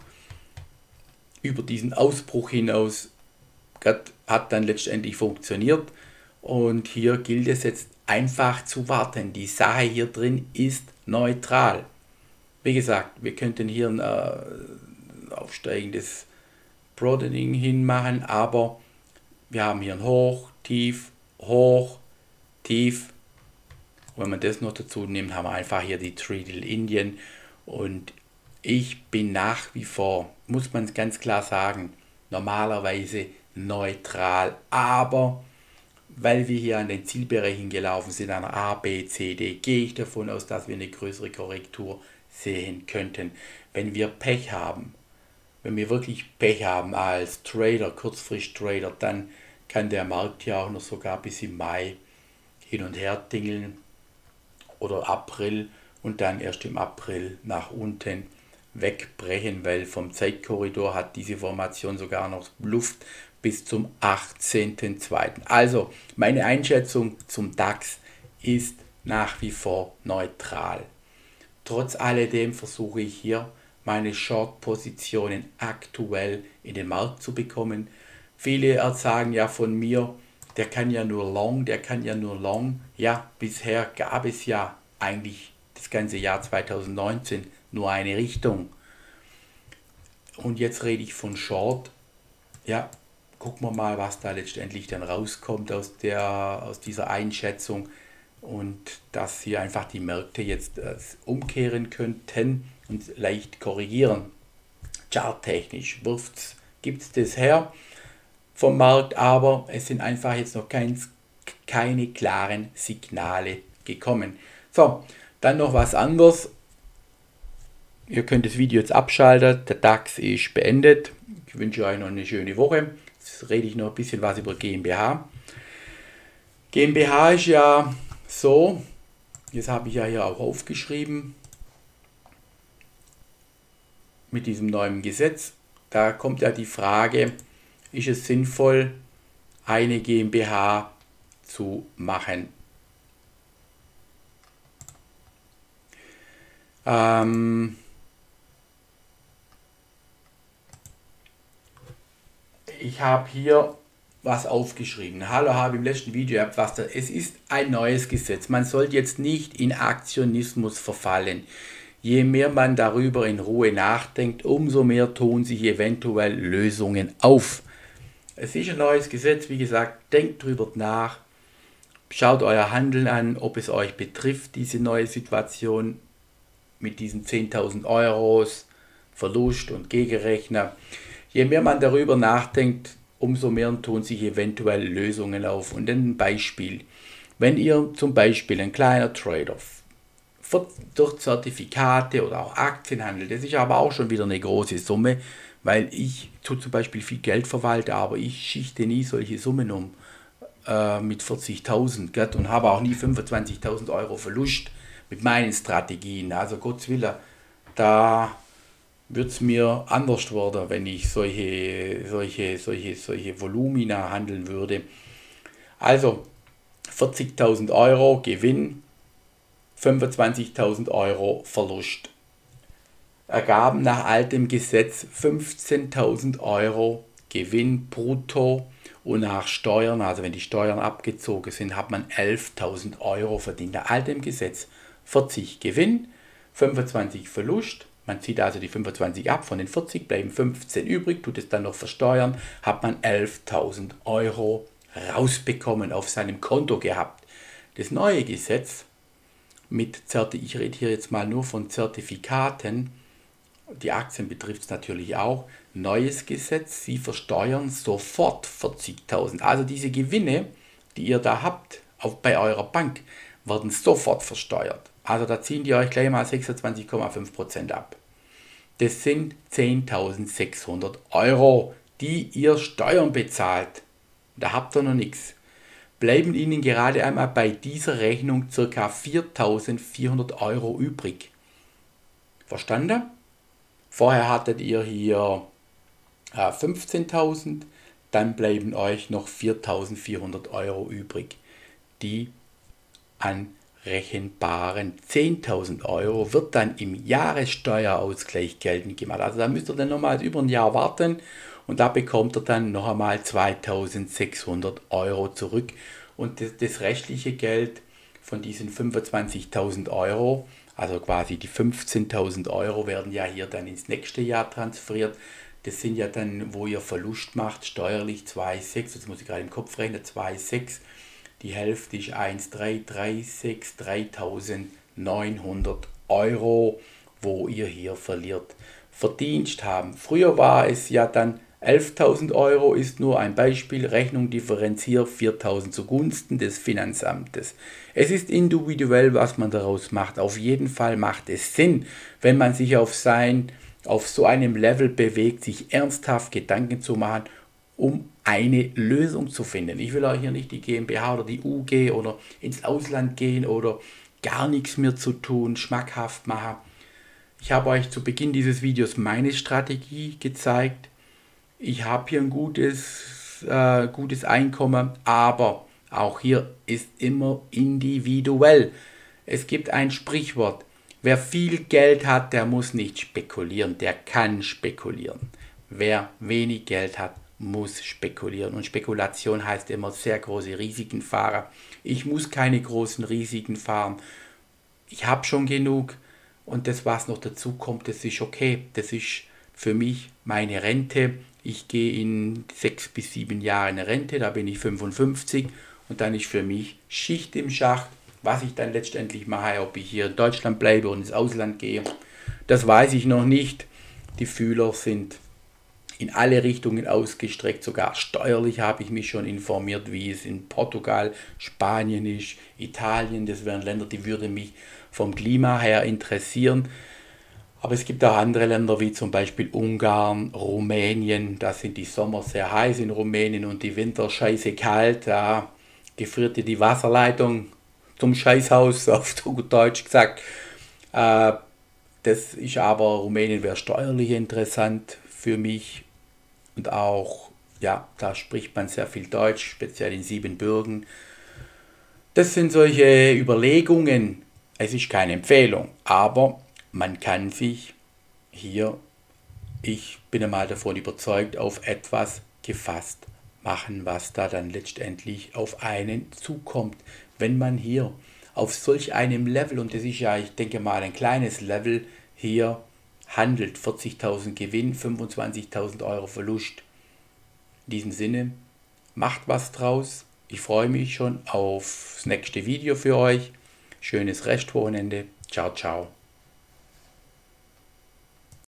über diesen Ausbruch hinaus, hat dann letztendlich funktioniert. Und hier gilt es jetzt einfach zu warten. Die Sache hier drin ist neutral. Wie gesagt, wir könnten hier ein aufsteigendes Broadening hinmachen, aber wir haben hier ein Hoch, Tief, Hoch, Tief. Wenn man das noch dazu nimmt, haben wir einfach hier die Three Little Indian. Und ich bin nach wie vor, muss man ganz klar sagen, normalerweise neutral, aber weil wir hier an den Zielbereichen gelaufen sind, an A, B, C, D, gehe ich davon aus, dass wir eine größere Korrektur sehen könnten. Wenn wir Pech haben, wenn wir wirklich Pech haben als Trader, Kurzfrist-Trader, dann kann der Markt ja auch noch sogar bis im Mai hin und her dingeln oder April und dann erst im April nach unten wegbrechen, weil vom Zeitkorridor hat diese Formation sogar noch Luft bis zum 18.02. Also meine Einschätzung zum DAX ist nach wie vor neutral. Trotz alledem versuche ich hier meine Short-Positionen aktuell in den Markt zu bekommen. Viele sagen ja von mir, der kann ja nur long, der kann ja nur long. Ja, bisher gab es ja eigentlich das ganze Jahr 2019 nur eine Richtung. Und jetzt rede ich von Short. Ja, gucken wir mal, was da letztendlich dann rauskommt aus dieser Einschätzung. Und dass hier einfach die Märkte jetzt umkehren könnten und leicht korrigieren. Charttechnisch gibt es das her. vom Markt, aber es sind einfach jetzt noch keine klaren Signale gekommen. So, dann noch was anderes. Ihr könnt das Video jetzt abschalten. Der DAX ist beendet. Ich wünsche euch noch eine schöne Woche. Jetzt rede ich noch ein bisschen was über GmbH. GmbH ist ja so, das habe ich ja hier auch aufgeschrieben, mit diesem neuen Gesetz. Da kommt ja die Frage, ist es sinnvoll, eine GmbH zu machen? Ich habe hier was aufgeschrieben. Hallo, habe im letzten Video was da. Es ist ein neues Gesetz. Man sollte jetzt nicht in Aktionismus verfallen. Je mehr man darüber in Ruhe nachdenkt, umso mehr tun sich eventuell Lösungen auf. Es ist ein neues Gesetz, wie gesagt, denkt drüber nach. Schaut euer Handeln an, ob es euch betrifft, diese neue Situation mit diesen 10.000 Euros Verlust und Gegenrechner. Je mehr man darüber nachdenkt, umso mehr tun sich eventuell Lösungen auf. Und ein Beispiel, wenn ihr zum Beispiel ein kleiner Trader durch Zertifikate oder auch Aktien handelt, das ist aber auch schon wieder eine große Summe, weil ich zum Beispiel viel Geld verwalte, aber ich schichte nie solche Summen um mit 40.000 und habe auch nie 25.000 Euro Verlust mit meinen Strategien. Also Gottes Wille, da wird es mir anders werden, wenn ich solche Volumina handeln würde. Also 40.000 Euro Gewinn, 25.000 Euro Verlust. Ergaben nach altem Gesetz 15.000 Euro Gewinn brutto und nach Steuern, also wenn die Steuern abgezogen sind, hat man 11.000 Euro verdient. Nach altem Gesetz 40 Gewinn, 25 Verlust. Man zieht also die 25 ab, von den 40 bleiben 15 übrig, tut es dann noch versteuern, hat man 11.000 Euro rausbekommen, auf seinem Konto gehabt. Das neue Gesetz ich rede hier jetzt mal nur von Zertifikaten, die Aktien betrifft es natürlich auch, neues Gesetz, Sie versteuern sofort 40.000. Also diese Gewinne, die ihr da habt bei eurer Bank, werden sofort versteuert. Also da ziehen die euch gleich mal 26,5% ab. Das sind 10.600 Euro, die ihr Steuern bezahlt. Da habt ihr noch nichts. Bleiben Ihnen gerade einmal bei dieser Rechnung ca. 4.400 Euro übrig. Verstanden? Vorher hattet ihr hier 15.000, dann bleiben euch noch 4.400 Euro übrig, die an rechenbaren 10.000 Euro wird dann im Jahressteuerausgleich geltend gemacht. Also da müsst ihr dann nochmal über ein Jahr warten und da bekommt ihr dann noch einmal 2.600 Euro zurück. Und das restliche Geld von diesen 25.000 Euro, also quasi die 15.000 Euro, werden ja hier dann ins nächste Jahr transferiert. Das sind ja dann, wo ihr Verlust macht, steuerlich 2,6, das muss ich gerade im Kopf rechnen, 2,6. Die Hälfte ist 1,336, 3.900 Euro, wo ihr hier verliert. Verdienst haben. Früher war es ja dann 11.000 Euro, ist nur ein Beispiel, Rechnung differenziert 4.000 zugunsten des Finanzamtes. Es ist individuell, was man daraus macht. Auf jeden Fall macht es Sinn, wenn man sich auf so einem Level bewegt, sich ernsthaft Gedanken zu machen, um eine Lösung zu finden. Ich will euch hier nicht die GmbH oder die UG oder ins Ausland gehen oder gar nichts mehr zu tun, schmackhaft machen. Ich habe euch zu Beginn dieses Videos meine Strategie gezeigt. Ich habe hier ein gutes Einkommen, aber auch hier ist immer individuell. Es gibt ein Sprichwort, wer viel Geld hat, der muss nicht spekulieren, der kann spekulieren. Wer wenig Geld hat, muss spekulieren. Und Spekulation heißt immer sehr große Risiken fahren. Ich muss keine großen Risiken fahren. Ich habe schon genug und das, was noch dazu kommt, das ist okay. Das ist für mich meine Rente. Ich gehe in 6 bis 7 Jahren in Rente, da bin ich 55 und dann ist für mich Schicht im Schacht. Was ich dann letztendlich mache, ob ich hier in Deutschland bleibe und ins Ausland gehe, das weiß ich noch nicht. Die Fühler sind in alle Richtungen ausgestreckt, sogar steuerlich habe ich mich schon informiert, wie es in Portugal, Spanien ist, Italien, das wären Länder, die würden mich vom Klima her interessieren. Aber es gibt auch andere Länder wie zum Beispiel Ungarn, Rumänien, da sind die Sommer sehr heiß in Rumänien und die Winter scheiße kalt, da gefriert dir die Wasserleitung zum Scheißhaus, auf gut Deutsch gesagt. Das ist aber, Rumänien wäre steuerlich interessant für mich und auch, ja, da spricht man sehr viel Deutsch, speziell in Siebenbürgen. Das sind solche Überlegungen. Es ist keine Empfehlung, aber man kann sich hier, ich bin einmal davon überzeugt, auf etwas gefasst machen, was da dann letztendlich auf einen zukommt. Wenn man hier auf solch einem Level, und das ist ja, ich denke mal, ein kleines Level, hier handelt, 40.000 Gewinn, 25.000 Euro Verlust. In diesem Sinne, macht was draus. Ich freue mich schon aufs nächste Video für euch. Schönes Restwochenende. Ciao, ciao.